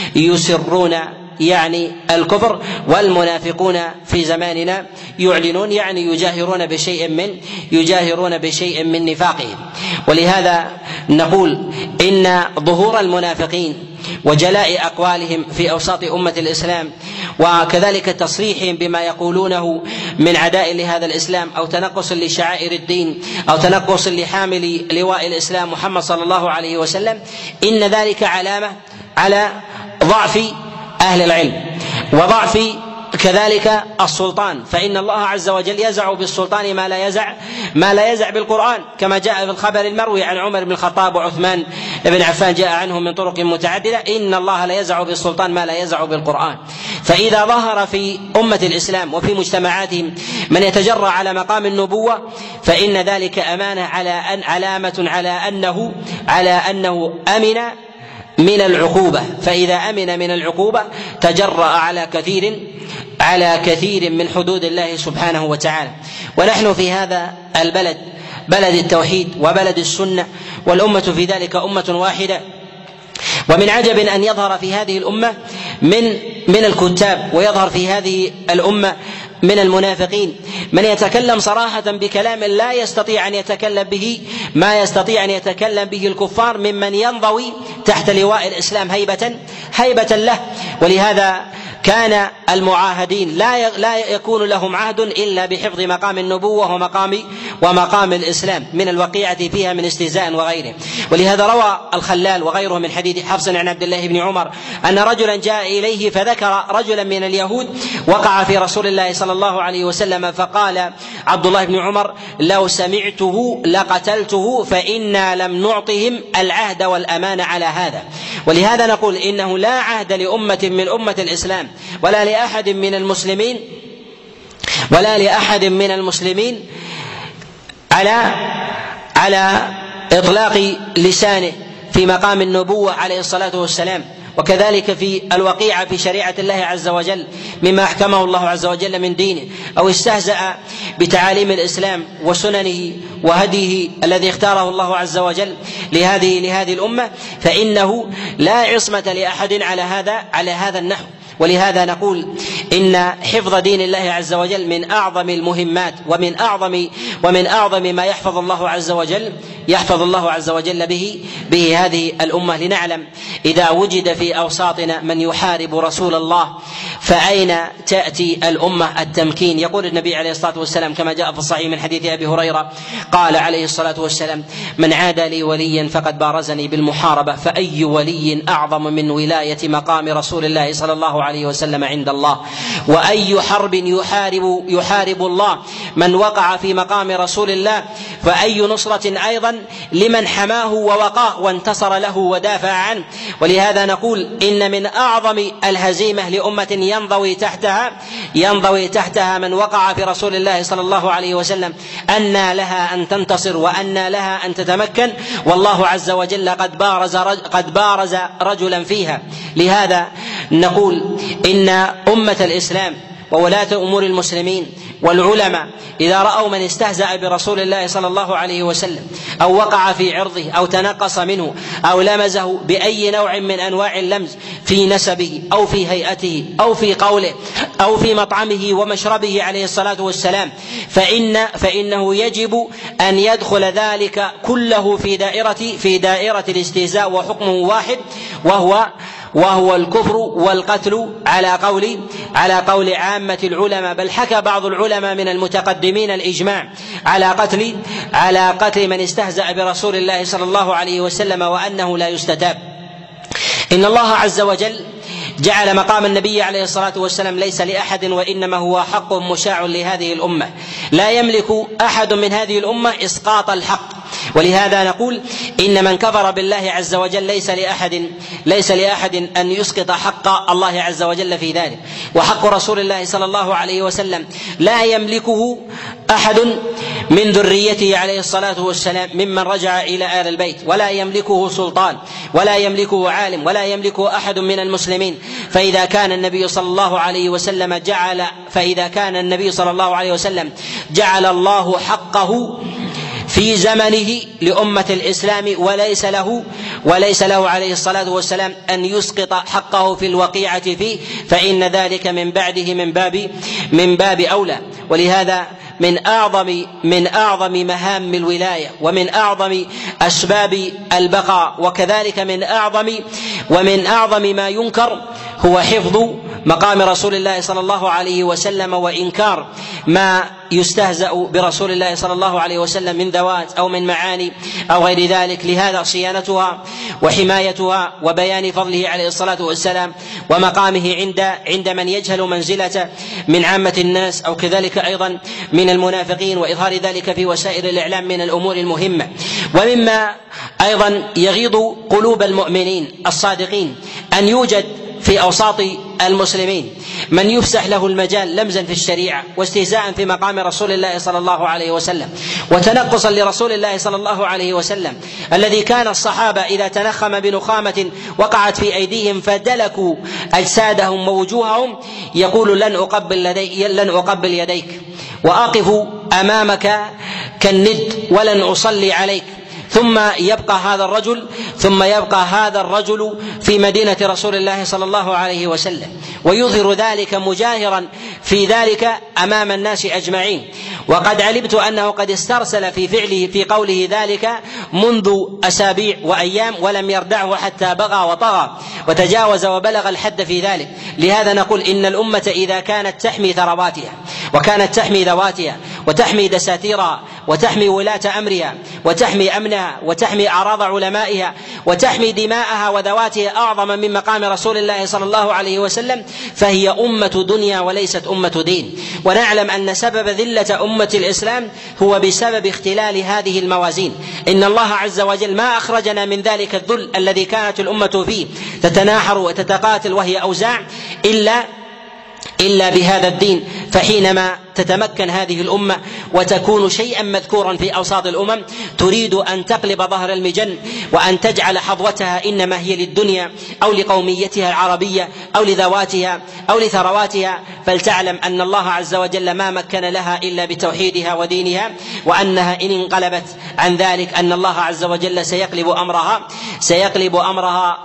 يسرون يعني الكفر، والمنافقون في زماننا يعلنون يعني يجاهرون بشيء من يجاهرون بشيء من نفاقهم. ولهذا نقول إن ظهور المنافقين وجلاء أقوالهم في أوساط أمة الإسلام، وكذلك تصريحهم بما يقولونه من عداء لهذا الإسلام أو تنقص لشعائر الدين أو تنقص لحامل لواء الإسلام محمد صلى الله عليه وسلم، إن ذلك علامة على ضعف أهل العلم وضعف كذلك السلطان، فإن الله عز وجل يزع بالسلطان ما لا يزع ما لا يزع بالقرآن، كما جاء في الخبر المروي عن عمر بن الخطاب وعثمان بن عفان جاء عنهم من طرق متعددة إن الله لا يزع بالسلطان ما لا يزع بالقرآن. فإذا ظهر في أمة الإسلام وفي مجتمعاتهم من يتجرأ على مقام النبوة فإن ذلك أمانة على أن علامة على أنه على أنه أمن من العقوبة، فإذا أمن من العقوبة تجرأ على كثير على كثير من حدود الله سبحانه وتعالى. ونحن في هذا البلد بلد التوحيد وبلد السنة، والأمة في ذلك أمة واحدة، ومن عجب أن يظهر في هذه الأمة من من الكتاب ويظهر في هذه الأمة من المنافقين من يتكلم صراحة بكلام لا يستطيع أن يتكلم به ما يستطيع أن يتكلم به الكفار ممن ينضوي تحت لواء الإسلام هيبة هيبة له. ولهذا كان المعاهدين لا لا يكون لهم عهد إلا بحفظ مقام النبوة ومقام ومقام الإسلام من الوقيعة فيها من استهزاء وغيره. ولهذا روى الخلال وغيره من حديث حفص عن عبد الله بن عمر أن رجلا جاء إليه فذكر رجلا من اليهود وقع في رسول الله صلى الله عليه وسلم، فقال عبد الله بن عمر لو سمعته لقتلته فإنا لم نعطهم العهد والأمان على هذا. ولهذا نقول إنه لا عهد لأمة من أمة الإسلام ولا لأحد من المسلمين ولا لأحد من المسلمين على على إطلاق لسانه في مقام النبوة عليه الصلاة والسلام، وكذلك في الوقيعة في شريعة الله عز وجل مما أحكمه الله عز وجل من دينه، أو استهزأ بتعاليم الإسلام وسننه وهديه الذي اختاره الله عز وجل لهذه لهذه الأمة، فإنه لا عصمة لأحد على هذا على هذا النحو. ولهذا نقول إن حفظ دين الله عز وجل من أعظم المهمات ومن أعظم ومن أعظم ما يحفظ الله عز وجل يحفظ الله عز وجل به به هذه الأمة. لنعلم إذا وجد في أوساطنا من يحارب رسول الله فأين تأتي الأمة التمكين؟ يقول النبي عليه الصلاة والسلام كما جاء في الصحيح من حديث أبي هريرة قال عليه الصلاة والسلام من عادى لي وليا فقد بارزني بالمحاربة، فأي ولي أعظم من ولاية مقام رسول الله صلى الله عليه وسلم عند الله؟ وأي حرب يحارب يحارب الله من وقع في مقام رسول الله؟ فأي نصرة أيضا لمن حماه ووقاه وانتصر له ودافع عنه. ولهذا نقول إن من أعظم الهزيمة لأمة ينضوي تحتها ينضوي تحتها من وقع في رسول الله صلى الله عليه وسلم أن لها أن تنتصر وأن لها أن تتمكن، والله عز وجل قد بارز قد بارز رجلا فيها. لهذا نقول إن أمة الإسلام وولاة أمور المسلمين والعلماء إذا رأوا من استهزأ برسول الله صلى الله عليه وسلم أو وقع في عرضه أو تنقص منه أو لمزه بأي نوع من أنواع اللمز في نسبه أو في هيئته أو في قوله أو في مطعمه ومشربه عليه الصلاة والسلام فإن فإنه يجب أن يدخل ذلك كله في دائرة في دائرة الاستهزاء، وحكمه واحد وهو وهو الكفر والقتل على قول على قول عامة العلماء. بل حكى بعض العلماء من المتقدمين الإجماع على قتل على قتل من استهزأ برسول الله صلى الله عليه وسلم وأنه لا يستتاب. إن الله عز وجل جعل مقام النبي عليه الصلاة والسلام ليس لأحد، وإنما هو حق مشاع لهذه الأمة، لا يملك أحد من هذه الأمة إسقاط الحق. ولهذا نقول إن من كفر بالله عز وجل ليس لأحد ليس لأحد أن يسقط حق الله عز وجل في ذلك، وحق رسول الله صلى الله عليه وسلم لا يملكه أحد من ذريته عليه الصلاة والسلام ممن رجع إلى آل البيت، ولا يملكه سلطان ولا يملكه عالم ولا يملكه أحد من المسلمين. فإذا كان النبي صلى الله عليه وسلم جعل فإذا كان النبي صلى الله عليه وسلم جعل الله حقه في زمنه لأمة الإسلام وليس له وليس له عليه الصلاة والسلام أن يسقط حقه في الوقيعة فيه، فإن ذلك من بعده من باب من باب أولى. ولهذا من أعظم من أعظم مهام الولاية ومن أعظم أسباب البقاء، وكذلك من أعظم ومن أعظم ما ينكر هو حفظ مقام رسول الله صلى الله عليه وسلم وإنكار ما يستهزأ برسول الله صلى الله عليه وسلم من ذوات أو من معاني أو غير ذلك. لهذا صيانتها وحمايتها وبيان فضله عليه الصلاة والسلام ومقامه عند عند من يجهل منزلته من عامة الناس أو كذلك أيضا من المنافقين، وإظهار ذلك في وسائل الإعلام من الأمور المهمة. ومما أيضا يغيض قلوب المؤمنين الصادقين أن يوجد في أوساط المسلمين من يفسح له المجال لمزا في الشريعة واستهزاء في مقام رسول الله صلى الله عليه وسلم وتنقصا لرسول الله صلى الله عليه وسلم، الذي كان الصحابة إذا تنخم بنخامة وقعت في أيديهم فدلكوا أجسادهم ووجوههم يقول لن أقبل, لدي لن أقبل يديك وأقف أمامك كالند ولن أصلي عليك. ثم يبقى هذا الرجل ثم يبقى هذا الرجل في مدينة رسول الله صلى الله عليه وسلم ويظهر ذلك مجاهرا في ذلك أمام الناس أجمعين، وقد علمت أنه قد استرسل في فعله في قوله ذلك منذ أسابيع وأيام ولم يردعه حتى بغى وطغى وتجاوز وبلغ الحد في ذلك. لهذا نقول إن الأمة إذا كانت تحمي ثرواتها وكانت تحمي ذواتها وتحمي دساتيرها وتحمي ولاة أمرها وتحمي أمنها وتحمي أعراض علمائها وتحمي دماءها وذواتها أعظم من مقام رسول الله صلى الله عليه وسلم فهي أمة دنيا وليست أمة دين. ونعلم أن سبب ذلة أمة الإسلام هو بسبب اختلال هذه الموازين. إن الله عز وجل ما أخرجنا من ذلك الذل الذي كانت الأمة فيه تتناحر وتتقاتل وهي أوزاع إلا إلا بهذا الدين. فحينما تتمكن هذه الأمة وتكون شيئا مذكورا في أوساط الأمم تريد أن تقلب ظهر المجن وأن تجعل حظوتها إنما هي للدنيا أو لقوميتها العربية أو لذواتها أو لثرواتها، فلتعلم أن الله عز وجل ما مكن لها إلا بتوحيدها ودينها، وأنها إن انقلبت عن ذلك أن الله عز وجل سيقلب أمرها سيقلب أمرها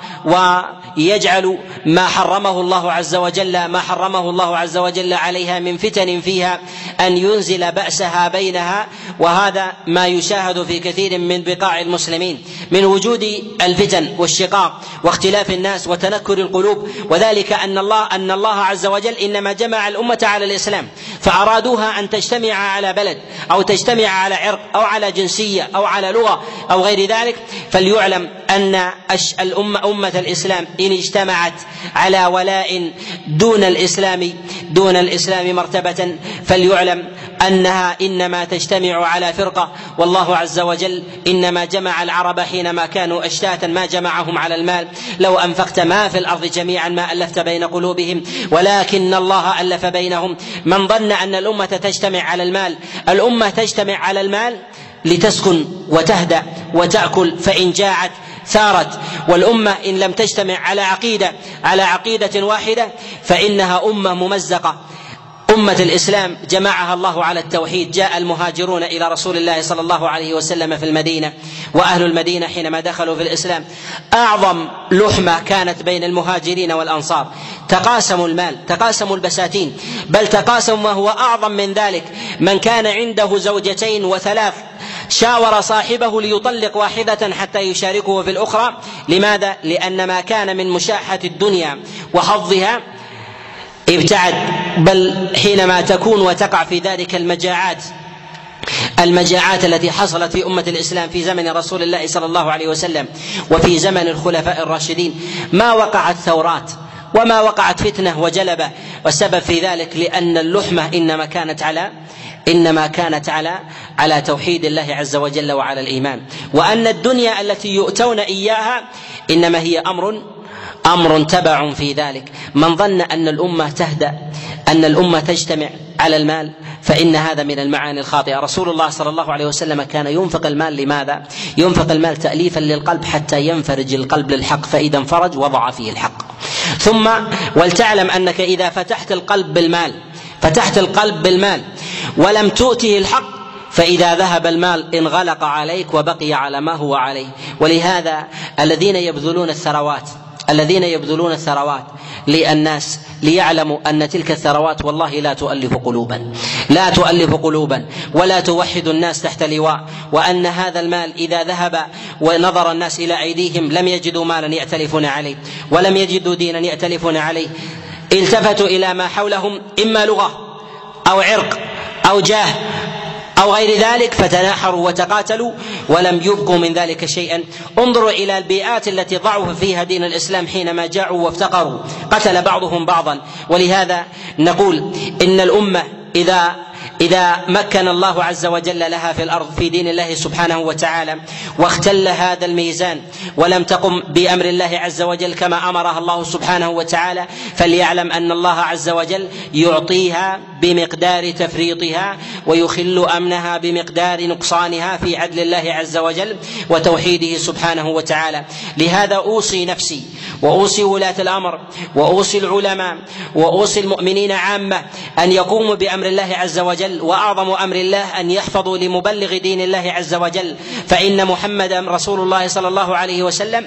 ويجعل ما حرمه الله عز وجل ما حرمه الله عز وجل عليها من فتن فيها أن ينزل بأسها بينها. وهذا ما يشاهد في كثير من بقاع المسلمين من وجود الفتن والشقاق واختلاف الناس وتنكر القلوب، وذلك أن الله أن الله عز وجل إنما جمع الأمة على الإسلام فأرادوها أن تجتمع على بلد أو تجتمع على عرق أو على جنسية أو على لغة أو غير ذلك. فليعلم أن الأمة أمة الإسلام إن اجتمعت على ولاء دون الإسلام دون الإسلام مرتبة فليعلم أنها إنما تجتمع على فرقة، والله عز وجل إنما جمع العرب حينما كانوا أشتاتا ما جمعهم على المال. لو أنفقت ما في الأرض جميعا ما ألفت بين قلوبهم ولكن الله ألف بينهم. من ظن أن الأمة تجتمع على المال، الأمة تجتمع على المال لتسكن وتهدأ وتأكل، فإن جاعت ثارت. والأمة إن لم تجتمع على عقيدة على عقيدة واحدة فإنها أمة ممزقة. أمة الإسلام جمعها الله على التوحيد. جاء المهاجرون إلى رسول الله صلى الله عليه وسلم في المدينة، وأهل المدينة حينما دخلوا في الإسلام أعظم لحمة كانت بين المهاجرين والأنصار، تقاسموا المال تقاسموا البساتين، بل تقاسموا ما هو أعظم من ذلك. من كان عنده زوجتين وثلاث شاور صاحبه ليطلق واحدة حتى يشاركه في الأخرى. لماذا؟ لأن ما كان من مشاحة الدنيا وحظها ابتعد. بل حينما تكون وتقع في ذلك المجاعات المجاعات التي حصلت في أمة الإسلام في زمن رسول الله صلى الله عليه وسلم وفي زمن الخلفاء الراشدين ما وقعت ثورات وما وقعت فتنة وجلبة، والسبب في ذلك لأن اللحمة إنما كانت على إنما كانت على على توحيد الله عز وجل وعلى الإيمان، وأن الدنيا التي يؤتون إياها إنما هي أمر أمر تبع في ذلك. من ظن أن الأمة تهدأ أن الأمة تجتمع على المال فإن هذا من المعاني الخاطئة. رسول الله صلى الله عليه وسلم كان ينفق المال لماذا؟ ينفق المال تأليفا للقلب حتى ينفرج القلب للحق، فإذا انفرج وضع فيه الحق. ثم ولتعلم أنك إذا فتحت القلب بالمال فتحت القلب بالمال ولم تؤته الحق فإذا ذهب المال انغلق عليك وبقي على ما هو عليه. ولهذا الذين يبذلون الثروات الذين يبذلون الثروات للناس ليعلموا أن تلك الثروات والله لا تؤلف قلوبا لا تؤلف قلوبا ولا توحد الناس تحت لواء، وأن هذا المال إذا ذهب ونظر الناس إلى أيديهم لم يجدوا مالا يأتلفون عليه ولم يجدوا دينا يأتلفون عليه. التفتوا إلى ما حولهم إما لغة أو عرق أو جاه أو غير ذلك فتناحروا وتقاتلوا ولم يبقوا من ذلك شيئا. انظروا إلى البيئات التي ضعف فيها دين الإسلام حينما جاعوا وافتقروا، قتل بعضهم بعضا. ولهذا نقول إن الأمة إذا إذا مكن الله عز وجل لها في الأرض في دين الله سبحانه وتعالى واختل هذا الميزان ولم تقم بأمر الله عز وجل كما أمرها الله سبحانه وتعالى، فليعلم أن الله عز وجل يعطيها بمقدار تفريطها ويخل أمنها بمقدار نقصانها في عدل الله عز وجل وتوحيده سبحانه وتعالى. لهذا أوصي نفسي وأوصي ولاة الأمر وأوصي العلماء وأوصي المؤمنين عامة أن يقوموا بأمر الله عز وجل، وأعظم أمر الله أن يحفظوا لمبلغ دين الله عز وجل، فإن محمدا رسول الله صلى الله عليه وسلم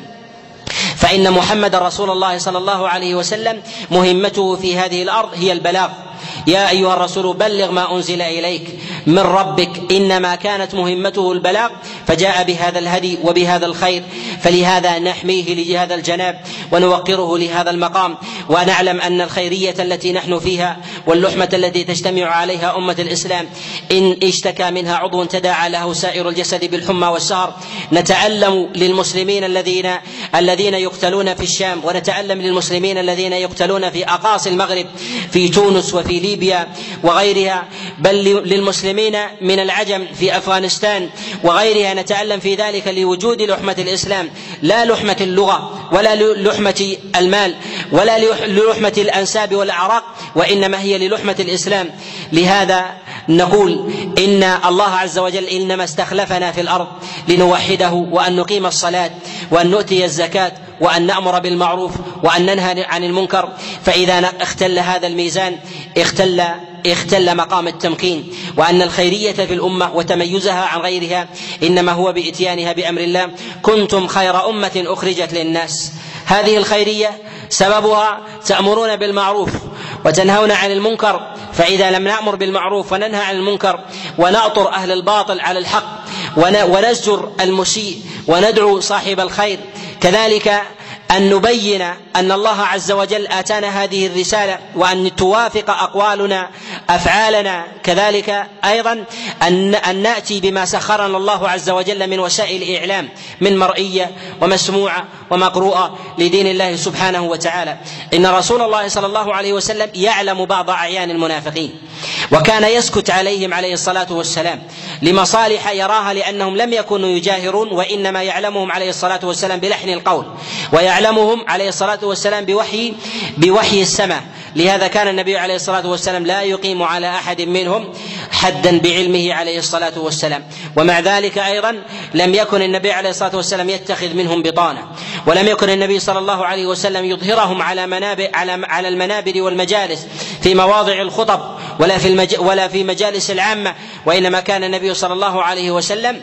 فإن محمد رسول الله صلى الله عليه وسلم مهمته في هذه الأرض هي البلاغ. يا أيها الرسول بلغ ما أنزل إليك من ربك، إنما كانت مهمته البلاغ، فجاء بهذا الهدي وبهذا الخير، فلهذا نحميه لهذا الجناب ونوقره لهذا المقام، ونعلم أن الخيرية التي نحن فيها واللحمة التي تجتمع عليها أمة الإسلام إن اشتكى منها عضو تداعى له سائر الجسد بالحمى والسهر. نتألم للمسلمين الذين الذين يقتلون في الشام، ونتألم للمسلمين الذين يقتلون في أقاصي المغرب في تونس وفي ليبيا وغيرها، بل للمسلمين من العجم في أفغانستان وغيرها. نتألم في ذلك لوجود لحمة الإسلام، لا لحمة اللغة ولا لحمة المال ولا للحمة الأنساب والأعراق، وإنما هي للحمة الإسلام. لهذا نقول إن الله عز وجل إنما استخلفنا في الأرض لنوحده وأن نقيم الصلاة وأن نؤتي الزكاة وأن نأمر بالمعروف وأن ننهى عن المنكر، فإذا اختل هذا الميزان اختل اختل مقام التمكين، وأن الخيرية في الأمة وتميزها عن غيرها إنما هو بإتيانها بأمر الله. كنتم خير أمة أخرجت للناس، هذه الخيرية سببها تأمرون بالمعروف وتنهون عن المنكر، فإذا لم نأمر بالمعروف وننهى عن المنكر ونأطر أهل الباطل على الحق ونزجر المسيء وندعو صاحب الخير، كذلك أن نبين أن الله عز وجل آتانا هذه الرسالة وأن توافق أقوالنا أفعالنا، كذلك أيضا أن, أن نأتي بما سخرنا الله عز وجل من وسائل الإعلام من مرئية ومسموعة ومقروءة لدين الله سبحانه وتعالى. إن رسول الله صلى الله عليه وسلم يعلم بعض أعيان المنافقين وكان يسكت عليهم عليه الصلاة والسلام لمصالح يراها، لأنهم لم يكونوا يجاهرون، وإنما يعلمهم عليه الصلاة والسلام بلحن القول، ويعلمهم عليه الصلاة والسلام بوحي بوحي السماء. لهذا كان النبي عليه الصلاة والسلام لا يقيم على أحد منهم حدا بعلمه عليه الصلاة والسلام. ومع ذلك أيضا لم يكن النبي عليه الصلاة والسلام يتخذ منهم بطانة، ولم يكن النبي صلى الله عليه وسلم يظهرهم على منابر على على المنابر والمجالس في مواضع الخطب ولا في المج... ولا في مجالس العامة، وإنما كان النبي صلى الله عليه وسلم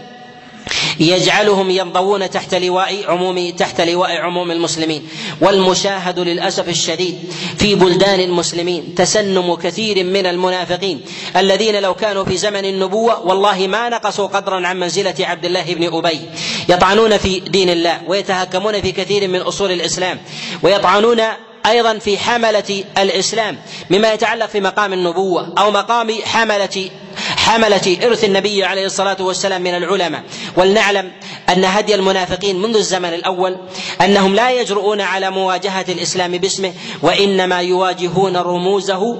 يجعلهم ينضوون تحت لواء عموم تحت لواء عموم المسلمين. والمشاهد للأسف الشديد في بلدان المسلمين تسنم كثير من المنافقين الذين لو كانوا في زمن النبوة والله ما نقصوا قدرا عن منزلة عبد الله بن أبي، يطعنون في دين الله ويتهكمون في كثير من أصول الإسلام، ويطعنون أيضا في حملة الإسلام مما يتعلق في مقام النبوة أو مقام حملة حملة إرث النبي عليه الصلاة والسلام من العلماء. ولنعلم أن هدي المنافقين منذ الزمن الأول أنهم لا يجرؤون على مواجهة الإسلام باسمه، وإنما يواجهون رموزه،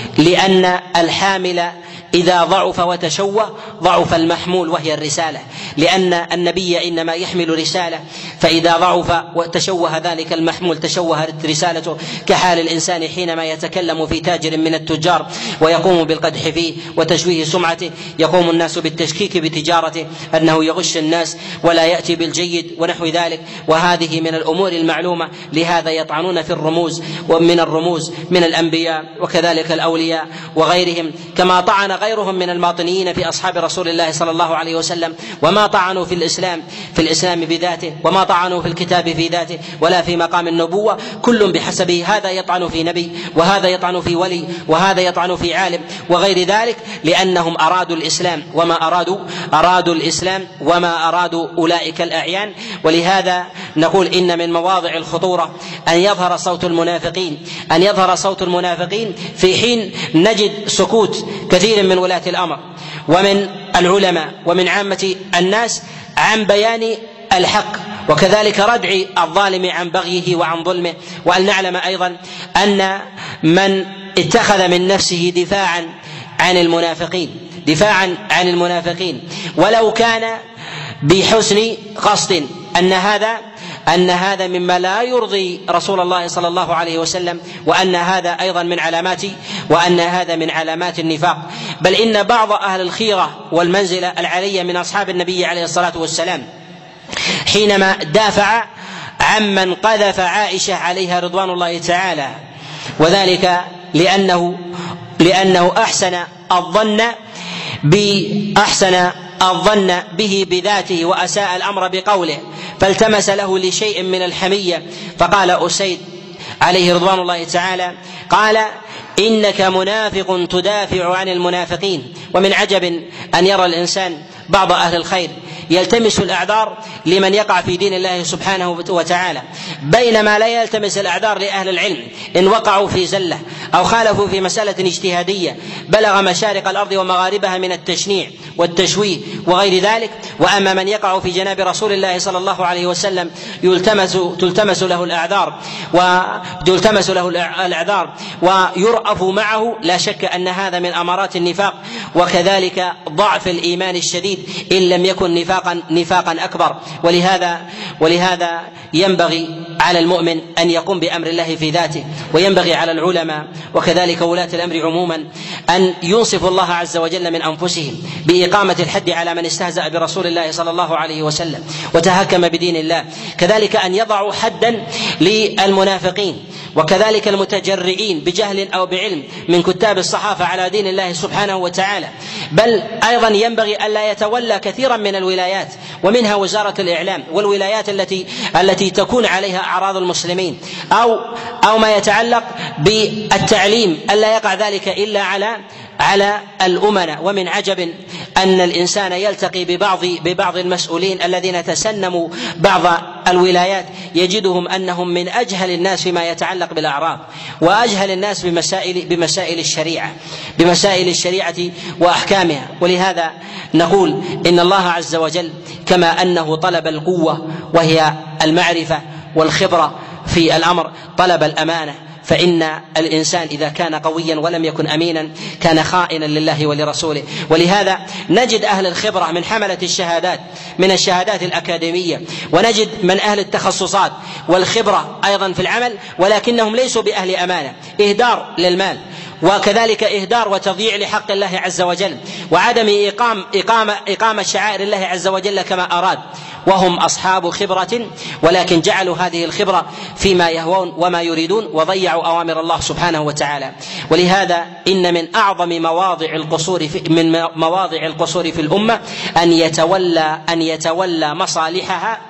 لأن الحامل إذا ضعف وتشوه ضعف المحمول وهي الرسالة، لأن النبي إنما يحمل رسالة، فإذا ضعف وتشوه ذلك المحمول تشوهت رسالته، كحال الإنسان حينما يتكلم في تاجر من التجار ويقوم بالقدح فيه وتشويه سمعته، يقوم الناس بالتشكيك بتجارته أنه يغش الناس ولا يأتي بالجيد ونحو ذلك، وهذه من الأمور المعلومة. لهذا يطعنون في الرموز، ومن الرموز من الأنبياء وكذلك الأولياء وغيرهم، كما طعن غيرهم من الماطنيين في أصحاب رسول الله صلى الله عليه وسلم، وما طعنوا في الإسلام في الإسلام بذاته، وما طعنوا في الكتاب في ذاته ولا في مقام النبوة، كل بحسبه، هذا يطعن في نبي وهذا يطعن في ولي وهذا يطعن في عالم وغير ذلك، لأنهم أرادوا الإسلام وما أرادوا أرادوا الإسلام وما أرادوا أولئك الأعيان. ولهذا نقول إن من مواضع الخطورة أن يظهر صوت المنافقين أن يظهر صوت المنافقين في حين نجد سكوت كثير من ولاة الأمر ومن العلماء ومن عامة الناس عن بيان الحق، وكذلك ردع الظالم عن بغيه وعن ظلمه. وأن نعلم أيضا أن من اتخذ من نفسه دفاعا عن المنافقين دفاعا عن المنافقين ولو كان بحسن قصد أن هذا أن هذا مما لا يرضي رسول الله صلى الله عليه وسلم، وأن هذا أيضا من علامات وأن هذا من علامات النفاق. بل إن بعض أهل الخيرة والمنزلة العالية من أصحاب النبي عليه الصلاة والسلام حينما دافع عمن قذف عائشة عليها رضوان الله تعالى، وذلك لأنه لأنه أحسن الظن بأحسن الظن به بذاته وأساء الأمر بقوله، فالتمس له لشيء من الحمية فقال أسيد عليه رضوان الله تعالى قال: إنك منافق تدافع عن المنافقين. ومن عجب أن يرى الإنسان بعض أهل الخير يلتمس الأعذار لمن يقع في دين الله سبحانه وتعالى، بينما لا يلتمس الأعذار لأهل العلم إن وقعوا في زلة أو خالفوا في مسألة اجتهادية بلغ مشارق الأرض ومغاربها من التشنيع والتشويه وغير ذلك. وأما من يقع في جناب رسول الله صلى الله عليه وسلم يلتمس تلتمس له الأعذار ويلتمس له الأعذار ويرأف معه، لا شك أن هذا من أمارات النفاق، وكذلك ضعف الإيمان الشديد إن لم يكن نفاقا نفاقا أكبر. ولهذا ولهذا ينبغي على المؤمن أن يقوم بأمر الله في ذاته، وينبغي على العلماء وكذلك ولاة الأمر عموما أن ينصفوا الله عز وجل من أنفسهم بإقامة الحد على من استهزأ برسول الله صلى الله عليه وسلم وتهكم بدين الله، كذلك أن يضعوا حدا للمنافقين وكذلك المتجرئين بجهل أو بعلم من كتاب الصحافة على دين الله سبحانه وتعالى. بل أيضا ينبغي ألا يتولى كثيرا من الولايات ومنها وزارة الإعلام والولايات التي التي تكون عليها أعراض المسلمين أو أو ما يتعلق بالتعليم ألا يقع ذلك إلا على على الأمناء. ومن عجب أن الإنسان يلتقي ببعض ببعض المسؤولين الذين تسنموا بعض الولايات يجدهم أنهم من أجهل الناس فيما يتعلق بالأعراض وأجهل الناس بمسائل بمسائل الشريعة بمسائل الشريعة وأحكامها. ولهذا نقول إن الله عز وجل كما أنه طلب القوة وهي المعرفة والخبرة في الأمر طلب الأمانة، فإن الإنسان إذا كان قويا ولم يكن أمينا كان خائنا لله ولرسوله. ولهذا نجد أهل الخبرة من حملة الشهادات من الشهادات الأكاديمية، ونجد من أهل التخصصات والخبرة أيضا في العمل، ولكنهم ليسوا بأهل أمانة، إهدار للمال وكذلك إهدار وتضييع لحق الله عز وجل وعدم إقام إقامة إقامة شعائر الله عز وجل كما أراد، وهم أصحاب خبرة ولكن جعلوا هذه الخبرة فيما يهوون وما يريدون وضيعوا أوامر الله سبحانه وتعالى. ولهذا إن من أعظم مواضع القصور في من مواضع القصور في الأمة أن يتولى أن يتولى مصالحها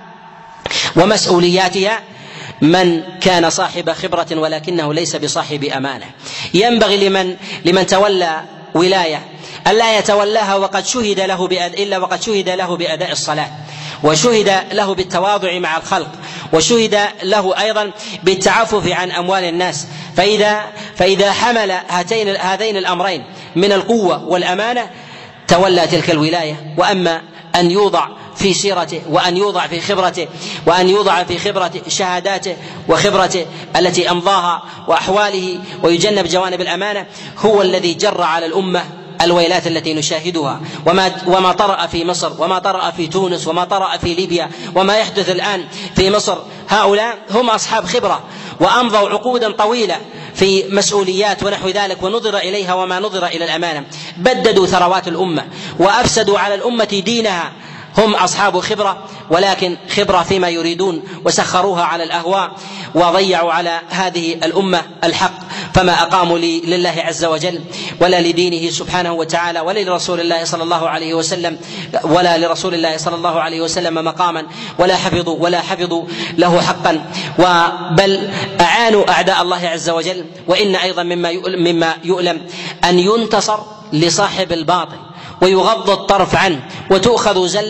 ومسؤولياتها من كان صاحب خبرة ولكنه ليس بصاحب أمانة. ينبغي لمن لمن تولى ولاية ألا يتولاها وقد شهد له بأداء إلا وقد شهد له بأداء الصلاة، وشهد له بالتواضع مع الخلق، وشهد له أيضا بالتعفف عن أموال الناس. فإذا فإذا حمل هاتين هذين الأمرين من القوة والأمانة تولى تلك الولاية. وأما أن يوضع في سيرته وأن يوضع في خبرته وأن يوضع في خبرة شهاداته وخبرته التي أمضاها وأحواله ويجنب جوانب الأمانة هو الذي جر على الأمة الويلات التي نشاهدها وما وما طرأ في مصر وما طرأ في تونس وما طرأ في ليبيا وما يحدث الآن في مصر. هؤلاء هم أصحاب خبرة وأمضوا عقودا طويلة في مسؤوليات ونحو ذلك ونظر إليها وما نظر إلى الأمانة، بددوا ثروات الأمة وأفسدوا على الأمة دينها. هم أصحاب خبرة ولكن خبرة فيما يريدون وسخروها على الأهواء وضيعوا على هذه الأمة الحق، فما أقاموا لله عز وجل ولا لدينه سبحانه وتعالى ولا لرسول الله صلى الله عليه وسلم ولا لرسول الله صلى الله عليه وسلم مقاما ولا حفظوا ولا حفظوا له حقا، بل أعانوا أعداء الله عز وجل. وإن أيضا مما مما يؤلم أن ينتصر لصاحب الباطل ويغض الطرف عنه وتؤخذ زلة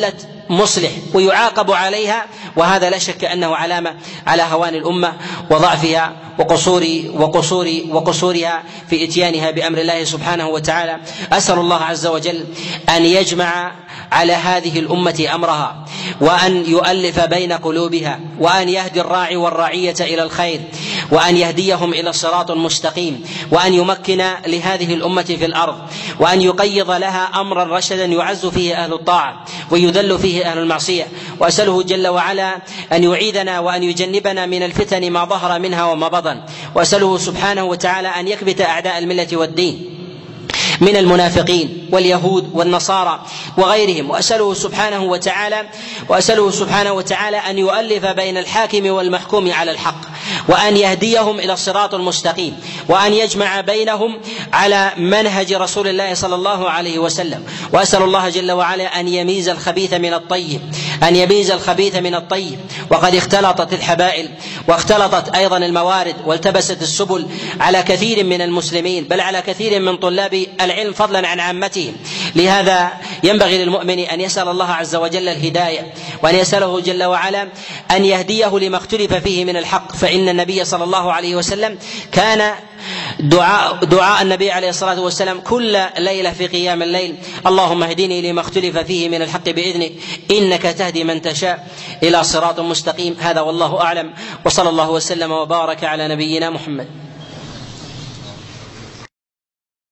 مصلح ويعاقب عليها، وهذا لا شك أنه علامة على هوان الأمة وضعفها وقصور وقصور وقصورها في إتيانها بأمر الله سبحانه وتعالى. أسأل الله عز وجل أن يجمع على هذه الأمة أمرها، وأن يؤلف بين قلوبها، وأن يهدي الراعي والرعية إلى الخير، وأن يهديهم إلى الصراط المستقيم، وأن يمكن لهذه الأمة في الأرض، وأن يقيض لها أمرا رشدا يعز فيه أهل الطاعة ويذل فيه أهل المعصية. وأسأله جل وعلا أن يعيذنا وأن يجنبنا من الفتن ما ظهر منها وما بطن. وأسأله سبحانه وتعالى أن يكبت أعداء الملة والدين من المنافقين واليهود والنصارى وغيرهم. وأسأله سبحانه وتعالى وأسأله سبحانه وتعالى أن يؤلف بين الحاكم والمحكوم على الحق، وأن يهديهم إلى الصراط المستقيم، وأن يجمع بينهم على منهج رسول الله صلى الله عليه وسلم. وأسأل الله جل وعلا أن يميز الخبيث من الطيب أن يميز الخبيث من الطيب. وقد اختلطت الحبائل واختلطت أيضا الموارد والتبست السبل على كثير من المسلمين، بل على كثير من طلاب العلم فضلا عن عامتهم. لهذا ينبغي للمؤمن أن يسأل الله عز وجل الهداية، وأن يسأله جل وعلا أن يهديه لما اختلف فيه من الحق. فإن النبي صلى الله عليه وسلم كان دعاء, دعاء النبي عليه الصلاة والسلام كل ليلة في قيام الليل: اللهم اهدني لما اختلف فيه من الحق بإذنك إنك تهدي من تشاء إلى صراط مستقيم. هذا والله أعلم، وصلى الله وسلم وبارك على نبينا محمد.